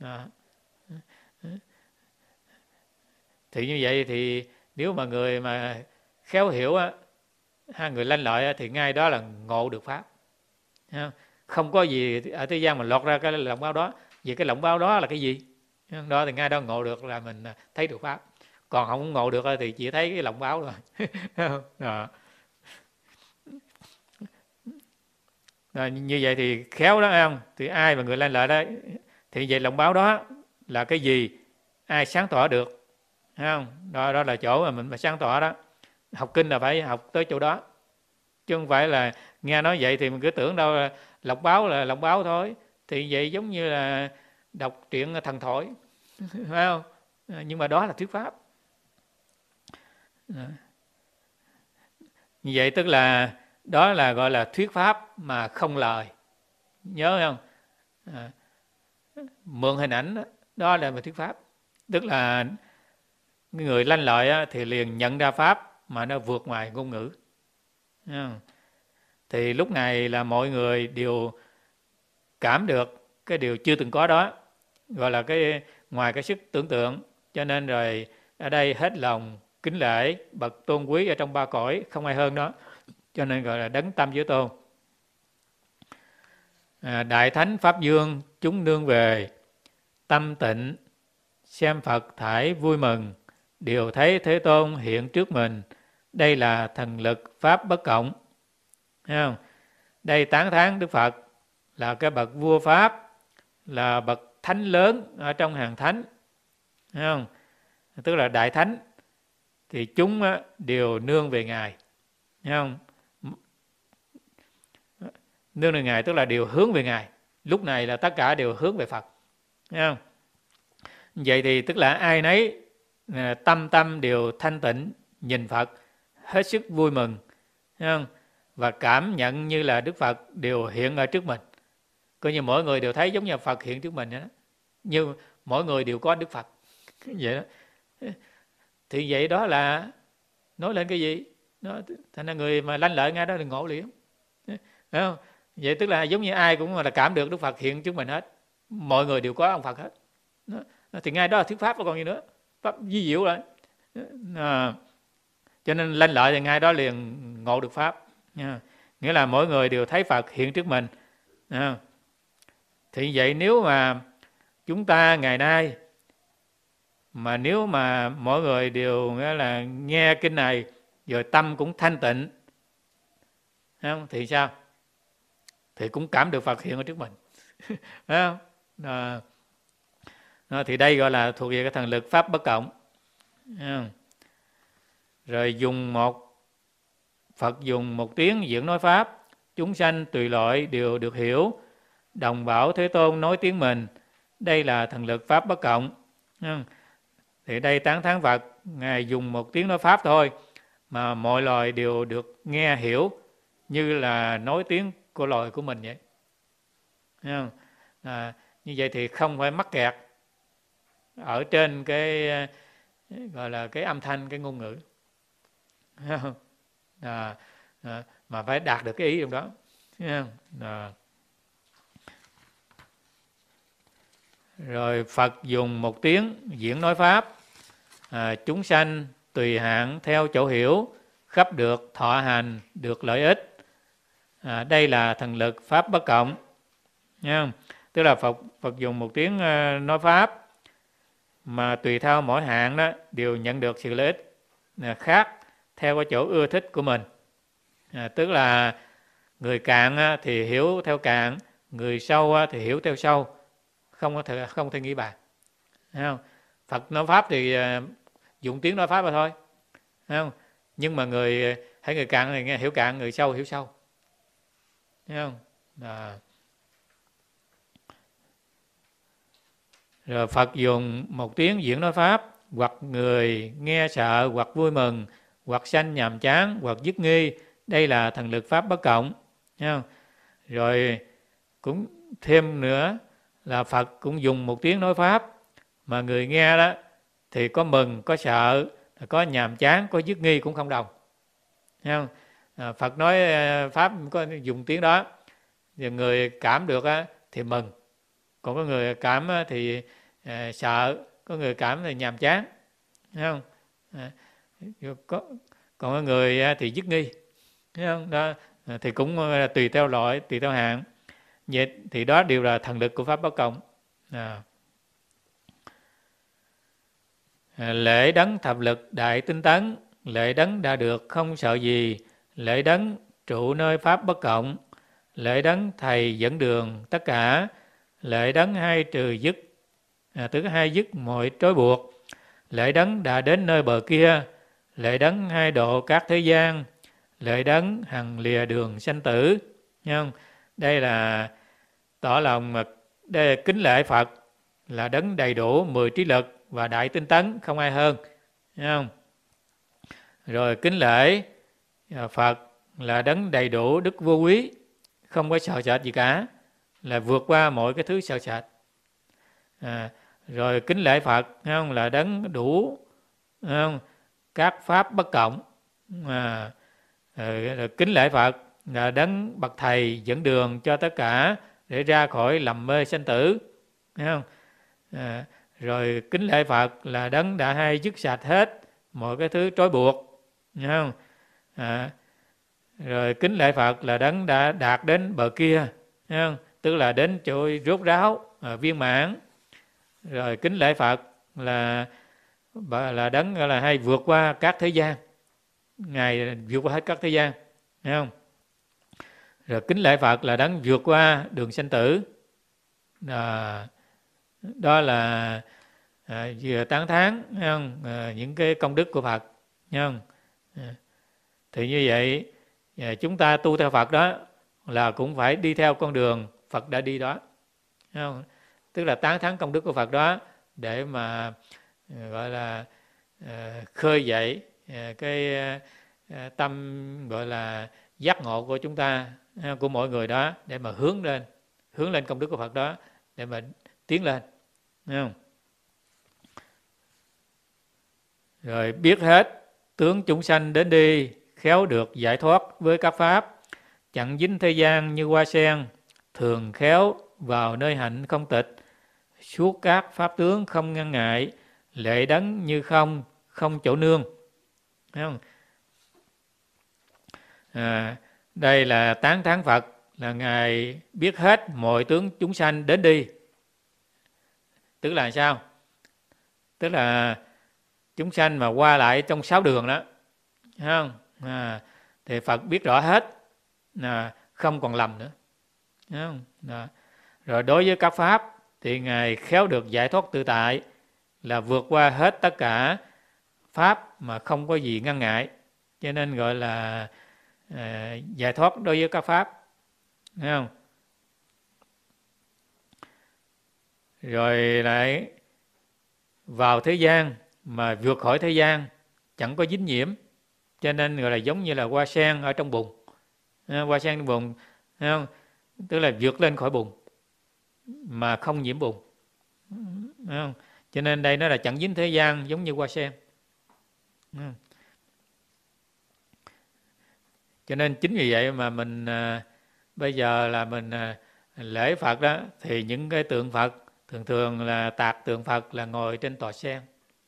Thì như vậy thì nếu mà người mà khéo hiểu á, hai người lanh lợi á, thì ngay đó là ngộ được pháp. Không có gì ở thế gian mà lọt ra cái lộng báo đó. Vì cái lộng báo đó là cái gì? Đó thì ngay đó ngộ được là mình thấy được pháp. Còn không ngộ được thì chỉ thấy cái lộng báo rồi. Như vậy thì khéo đó, không? Thì ai mà người lanh lợi đó, thì vậy lộng báo đó là cái gì? Ai sáng tỏ được, thấy không? Đó là chỗ mà mình phải sáng tỏ đó. Học kinh là phải học tới chỗ đó, chứ không phải là nghe nói vậy thì mình cứ tưởng đâu là lộng báo thôi. Thì vậy giống như là đọc truyện thần thoại, phải không? Nhưng mà đó là thuyết pháp. Như vậy tức là đó là gọi là thuyết pháp mà không lời. Nhớ không? Mượn hình ảnh đó là thuyết pháp. Tức là người lanh lợi thì liền nhận ra pháp mà nó vượt ngoài ngôn ngữ. Thì lúc này là mọi người đều cảm được cái điều chưa từng có đó, gọi là cái ngoài cái sức tưởng tượng. Cho nên rồi ở đây hết lòng kính lễ bậc tôn quý ở trong ba cõi, không ai hơn đó. Cho nên gọi là đấng tam giới tôn. Đại thánh pháp dương chúng nương về, tâm tịnh xem Phật thải vui mừng, đều thấy Thế Tôn hiện trước mình, đây là thần lực pháp bất cộng. Thấy không? Đây tán thán Đức Phật là cái bậc vua pháp, là bậc thánh lớn ở trong hàng thánh. Thấy không? Tức là đại thánh thì chúng đều nương về Ngài. Thấy không? Nương về Ngài tức là đều hướng về Ngài. Lúc này là tất cả đều hướng về Phật. Thấy không? Vậy thì tức là ai nấy tâm đều thanh tịnh, nhìn Phật hết sức vui mừng. Thấy không? Và cảm nhận như là Đức Phật đều hiện ở trước mình. Coi như mỗi người đều thấy giống như Phật hiện trước mình đó. Như mỗi người đều có Đức Phật. Vậy đó. Thì vậy đó là nói lên cái gì? Thành ra người mà lanh lợi ngay đó thì ngộ liền. Thấy không? Vậy tức là giống như ai cũng là cảm được Đức Phật hiện trước mình hết. Mọi người đều có ông Phật hết. Thì ngay đó là thuyết pháp, còn gì nữa? Pháp vi diệu rồi. Cho nên lên lợi thì ngay đó liền ngộ được pháp. Nghĩa là mỗi người đều thấy Phật hiện trước mình. Thì vậy nếu mà chúng ta ngày nay mà nếu mà mỗi người đều nghĩa là nghe kinh này rồi tâm cũng thanh tịnh, thì sao? Thì cũng cảm được Phật hiện ở trước mình. Phải không? Thì đây gọi là thuộc về cái thần lực pháp bất cộng. Rồi Phật dùng một tiếng diễn nói pháp, chúng sanh tùy loại đều được hiểu, đồng bảo Thế Tôn nói tiếng mình. Đây là thần lực pháp bất cộng. Thì đây tán thán Phật, Ngài dùng một tiếng nói pháp thôi mà mọi loài đều được nghe hiểu như là nói tiếng của loài của mình vậy. Như vậy thì không phải mắc kẹt ở trên cái gọi là cái âm thanh, cái ngôn ngữ, mà phải đạt được cái ý trong đó. Rồi Phật dùng một tiếng diễn nói pháp, chúng sanh tùy hạng theo chỗ hiểu, khắp được thọ hành, được lợi ích. Đây là thần lực pháp bất cộng. Tức là Phật dùng một tiếng nói pháp mà tùy theo mỗi hạng đó đều nhận được sự lợi ích khác theo cái chỗ ưa thích của mình. Tức là người cạn thì hiểu theo cạn, người sâu thì hiểu theo sâu, không thể nghĩ bàn. Phật nói pháp thì dùng tiếng nói pháp mà thôi, không? Nhưng mà người cạn thì nghe hiểu cạn, người sâu hiểu sâu, thấy không? Rồi Phật dùng một tiếng diễn nói pháp, hoặc người nghe sợ, hoặc vui mừng, hoặc sanh nhàm chán, hoặc dứt nghi. Đây là thần lực pháp bất cộng. Thấy không? Rồi cũng thêm nữa là Phật cũng dùng một tiếng nói pháp mà người nghe đó thì có mừng, có sợ, có nhàm chán, có dứt nghi cũng không đồng. Thấy không? Phật nói pháp có dùng tiếng đó, thì người cảm được thì mừng, còn có người cảm thì sợ, có người cảm thì nhàm chán, thấy không? Còn có người thì dứt nghi, thấy không? Đó thì cũng tùy theo loại, tùy theo hạng. Vậy thì đó đều là thần lực của pháp bất cộng. Lễ đấng thập lực đại tinh tấn, lễ đấng đã được không sợ gì, lễ đấng trụ nơi pháp bất cộng, lễ đấng thầy dẫn đường tất cả, lễ đấng hai trừ dứt, tức hai dứt mọi trói buộc, lễ đấng đã đến nơi bờ kia, lễ đấng hai độ các thế gian, lễ đấng hằng lìa đường sanh tử. Không? Đây là tỏ lòng đây là kính lễ Phật, là đấng đầy đủ 10 trí lực và đại tinh tấn, không ai hơn. Thấy không? Rồi kính lễ Phật là đấng đầy đủ đức vô quý, không có sợ sệt gì cả, là vượt qua mọi cái thứ sợ sệt. Rồi kính lễ Phật, không, là đấng đủ, không, các pháp bất cộng. Rồi kính lễ Phật là đấng bậc thầy dẫn đường cho tất cả để ra khỏi lầm mê sanh tử. Thấy không? Rồi kính lễ Phật là đấng đã hay dứt sạch hết mọi cái thứ trói buộc. Thấy không? Rồi kính lễ Phật là đấng đã đạt đến bờ kia. Thấy không? Tức là đến chỗ rốt ráo, viên mãn. Rồi kính lễ Phật là đấng là hay vượt qua các thế gian. Ngài vượt qua hết các thế gian. Thấy không? Rồi kính lễ Phật là đấng vượt qua đường sanh tử. Đó là vừa tán thán, không? Những cái công đức của Phật. Không? Thì như vậy chúng ta tu theo Phật đó là cũng phải đi theo con đường Phật đã đi đó. Không? Tức là tán thán công đức của Phật đó để mà gọi là khơi dậy cái tâm gọi là giác ngộ của chúng ta, của mọi người đó, để mà hướng lên công đức của Phật đó để mà tiến lên. Thấy không? Rồi biết hết tướng chúng sanh đến đi, khéo được giải thoát với các pháp, chẳng dính thế gian như hoa sen, thường khéo vào nơi hạnh không tịch, suốt các pháp tướng không ngăn ngại, lệ đấng như không không chỗ nương. Thấy không? Đây là tán thán Phật là Ngài biết hết mọi tướng chúng sanh đến đi. Tức là sao? Tức là chúng sanh mà qua lại trong 6 đường đó, thấy không? Thì Phật biết rõ hết, không còn lầm nữa, thấy không? Rồi đối với các pháp thì Ngài khéo được giải thoát tự tại, là vượt qua hết tất cả pháp mà không có gì ngăn ngại, cho nên gọi là giải thoát đối với các pháp, thấy không? Rồi lại vào thế gian mà vượt khỏi thế gian, chẳng có dính nhiễm, cho nên gọi là giống như là hoa sen ở trong bùn. Hoa sen trong bùn, thấy không? Tức là vượt lên khỏi bùn mà không nhiễm bùn, thấy không? Cho nên đây nó là chẳng dính thế gian, giống như hoa sen. Cho nên chính vì vậy mà mình bây giờ là mình lễ Phật đó, thì những cái tượng Phật thường thường là tạc tượng Phật là ngồi trên tòa sen.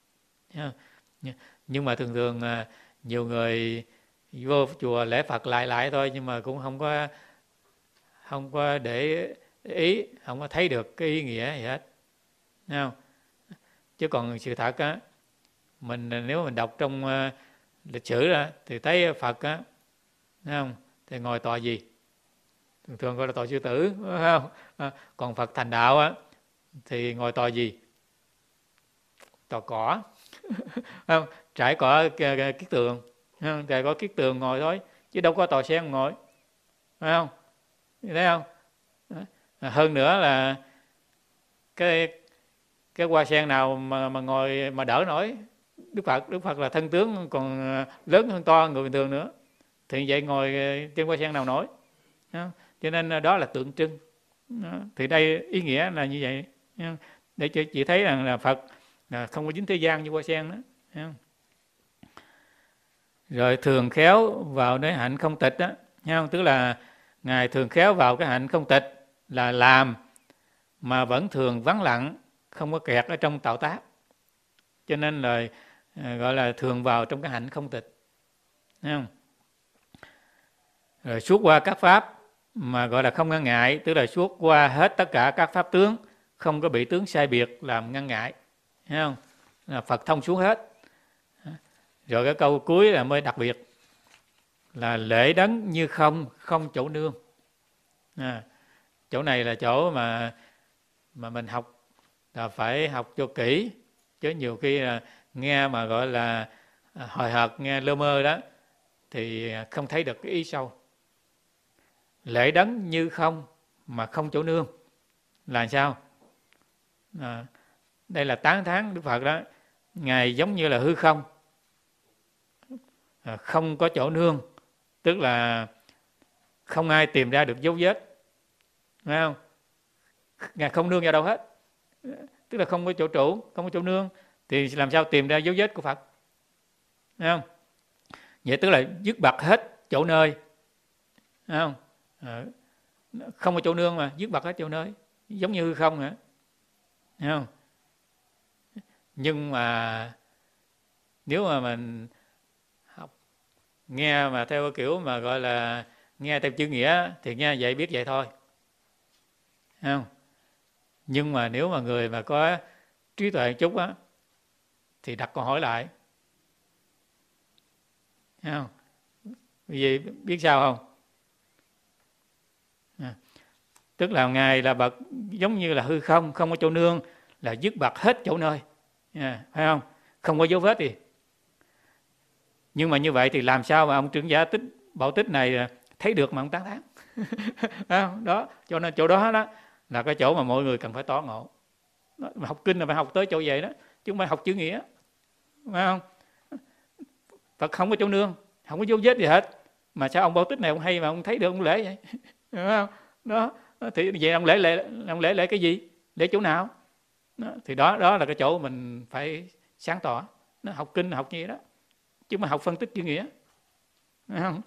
Nhưng mà thường thường nhiều người vô chùa lễ Phật lại thôi, nhưng mà cũng không có để ý, không có thấy được cái ý nghĩa gì hết, thấy không? Chứ còn sự thật á, nếu mình đọc trong lịch sử đó, thì thấy Phật á, thấy không? Thì ngồi tòa gì? Thường thường gọi là tòa sư tử, phải không? Còn Phật thành đạo á thì ngồi tòa gì? Tòa cỏ. Không? Trải cỏ kiết tường, trải cỏ kiết tường ngồi thôi, chứ đâu có tòa sen ngồi, phải không? Thấy không? Hơn nữa là cái hoa sen nào mà ngồi mà đỡ nổi Đức Phật là thân tướng còn lớn hơn to người bình thường nữa, thì vậy ngồi trên hoa sen nào nổi. Cho nên đó là tượng trưng. Thì đây ý nghĩa là như vậy, để chị thấy rằng là Phật là không có dính thế gian như hoa sen đó. Rồi thường khéo vào nơi hạnh không tịch đó, tức là Ngài thường khéo vào cái hạnh không tịch, là làm mà vẫn thường vắng lặng, không có kẹt ở trong tạo tác, cho nên là gọi là thường vào trong cái hạnh không tịch. Thấy không? Rồi suốt qua các pháp mà gọi là không ngăn ngại, tức là suốt qua hết tất cả các pháp tướng, không có bị tướng sai biệt làm ngăn ngại. Thấy không? Là Phật thông suốt hết. Rồi cái câu cuối là mới đặc biệt, là lễ đấng như không, không chỗ nương. Chỗ này là chỗ mà mình học là phải học cho kỹ, chứ nhiều khi là nghe mà gọi là hồi hộp, nghe lơ mơ đó thì không thấy được cái ý sâu. Lễ đấng như không mà không chỗ nương là sao? Đây là tán thán Đức Phật đó. Ngài giống như là hư không, không có chỗ nương, tức là không ai tìm ra được dấu vết, phải không? Ngài không nương vào đâu hết, tức là không có chỗ trụ, không có chỗ nương, thì làm sao tìm ra dấu vết của Phật, phải không? Vậy tức là dứt bặt hết chỗ nơi, phải không? Không có chỗ nương mà dứt bặt hết chỗ nơi, giống như hư không nữa, phải không? Nhưng mà nếu mà mình học nghe mà theo cái kiểu mà gọi là nghe theo chữ nghĩa thì nghe vậy biết vậy thôi, phải không? Nhưng mà nếu mà người mà có trí tuệ chút á thì đặt câu hỏi lại, thấy không? Vì biết sao không? Tức là Ngài là bậc giống như là hư không, không có chỗ nương, là dứt bặt hết chỗ nơi, phải không? Không có dấu vết gì. Nhưng mà như vậy thì làm sao mà ông trưởng giả Bảo Tích này thấy được mà ông tán thán? Đó, cho nên chỗ đó là cái chỗ mà mọi người cần phải tỏ ngộ. Học kinh là phải học tới chỗ vậy đó, chứ không phải học chữ nghĩa, phải không? Phật không có chỗ nương, không có dấu vết gì hết, mà sao ông Bảo Tích này ông hay mà ông thấy được ông lễ vậy? Phải không? Đó, thì vậy ông lễ cái gì? Lễ chỗ nào? Đó, thì đó là cái chỗ mình phải sáng tỏ. Nó học kinh là học như vậy đó, chứ mà học phân tích chữ nghĩa, phải không?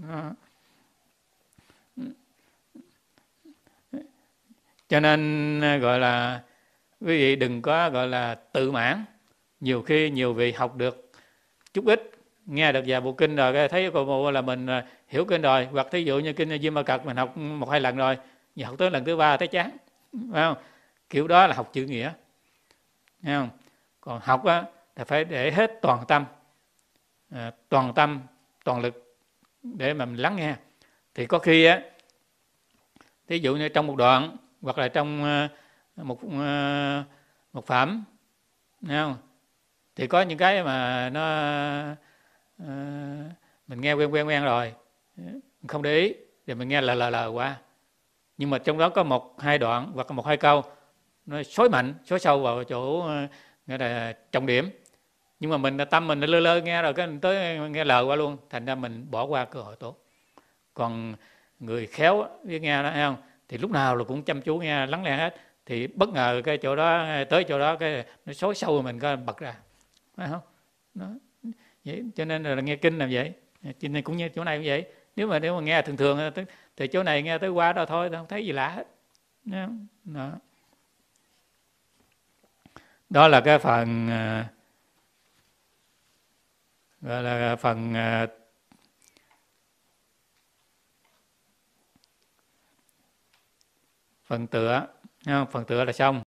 Cho nên gọi là quý vị đừng có gọi là tự mãn. Nhiều khi nhiều vị học được chút ít nghe được vài bộ kinh rồi cái thấy cô bộ là mình hiểu kinh rồi, hoặc thí dụ như kinh Di Ma Cật mình học 1-2 lần rồi, giờ học tới lần thứ 3 thấy chán, phải không? Kiểu đó là học chữ nghĩa, thấy không? Còn học á là phải để hết toàn tâm, toàn lực để mà mình lắng nghe. Thì có khi á, thí dụ như trong một đoạn hoặc là trong một phẩm, thấy không? Thì có những cái mà nó mình nghe quen rồi, không để ý, thì mình nghe lờ qua. Nhưng mà trong đó có 1-2 đoạn hoặc 1-2 câu nó xối mạnh, xối sâu vào chỗ nghĩa là trọng điểm. Nhưng mà mình tâm mình lơ nghe rồi cái mình tới nghe lờ qua luôn, thành ra mình bỏ qua cơ hội tốt. Còn người khéo biết nghe đó, thấy không? Thì lúc nào là cũng chăm chú nghe, lắng nghe hết. Thì bất ngờ cái chỗ đó, tới chỗ đó cái nó xối sâu mình có bật ra, phải không? Đó. Vậy, cho nên là nghe kinh là vậy. Cho nên cũng như chỗ này cũng vậy. Nếu mà nghe thường thì chỗ này nghe tới qua đó thôi, không thấy gì lạ hết. Đó. Đó là cái phần gọi là phần tựa, phần tựa là xong.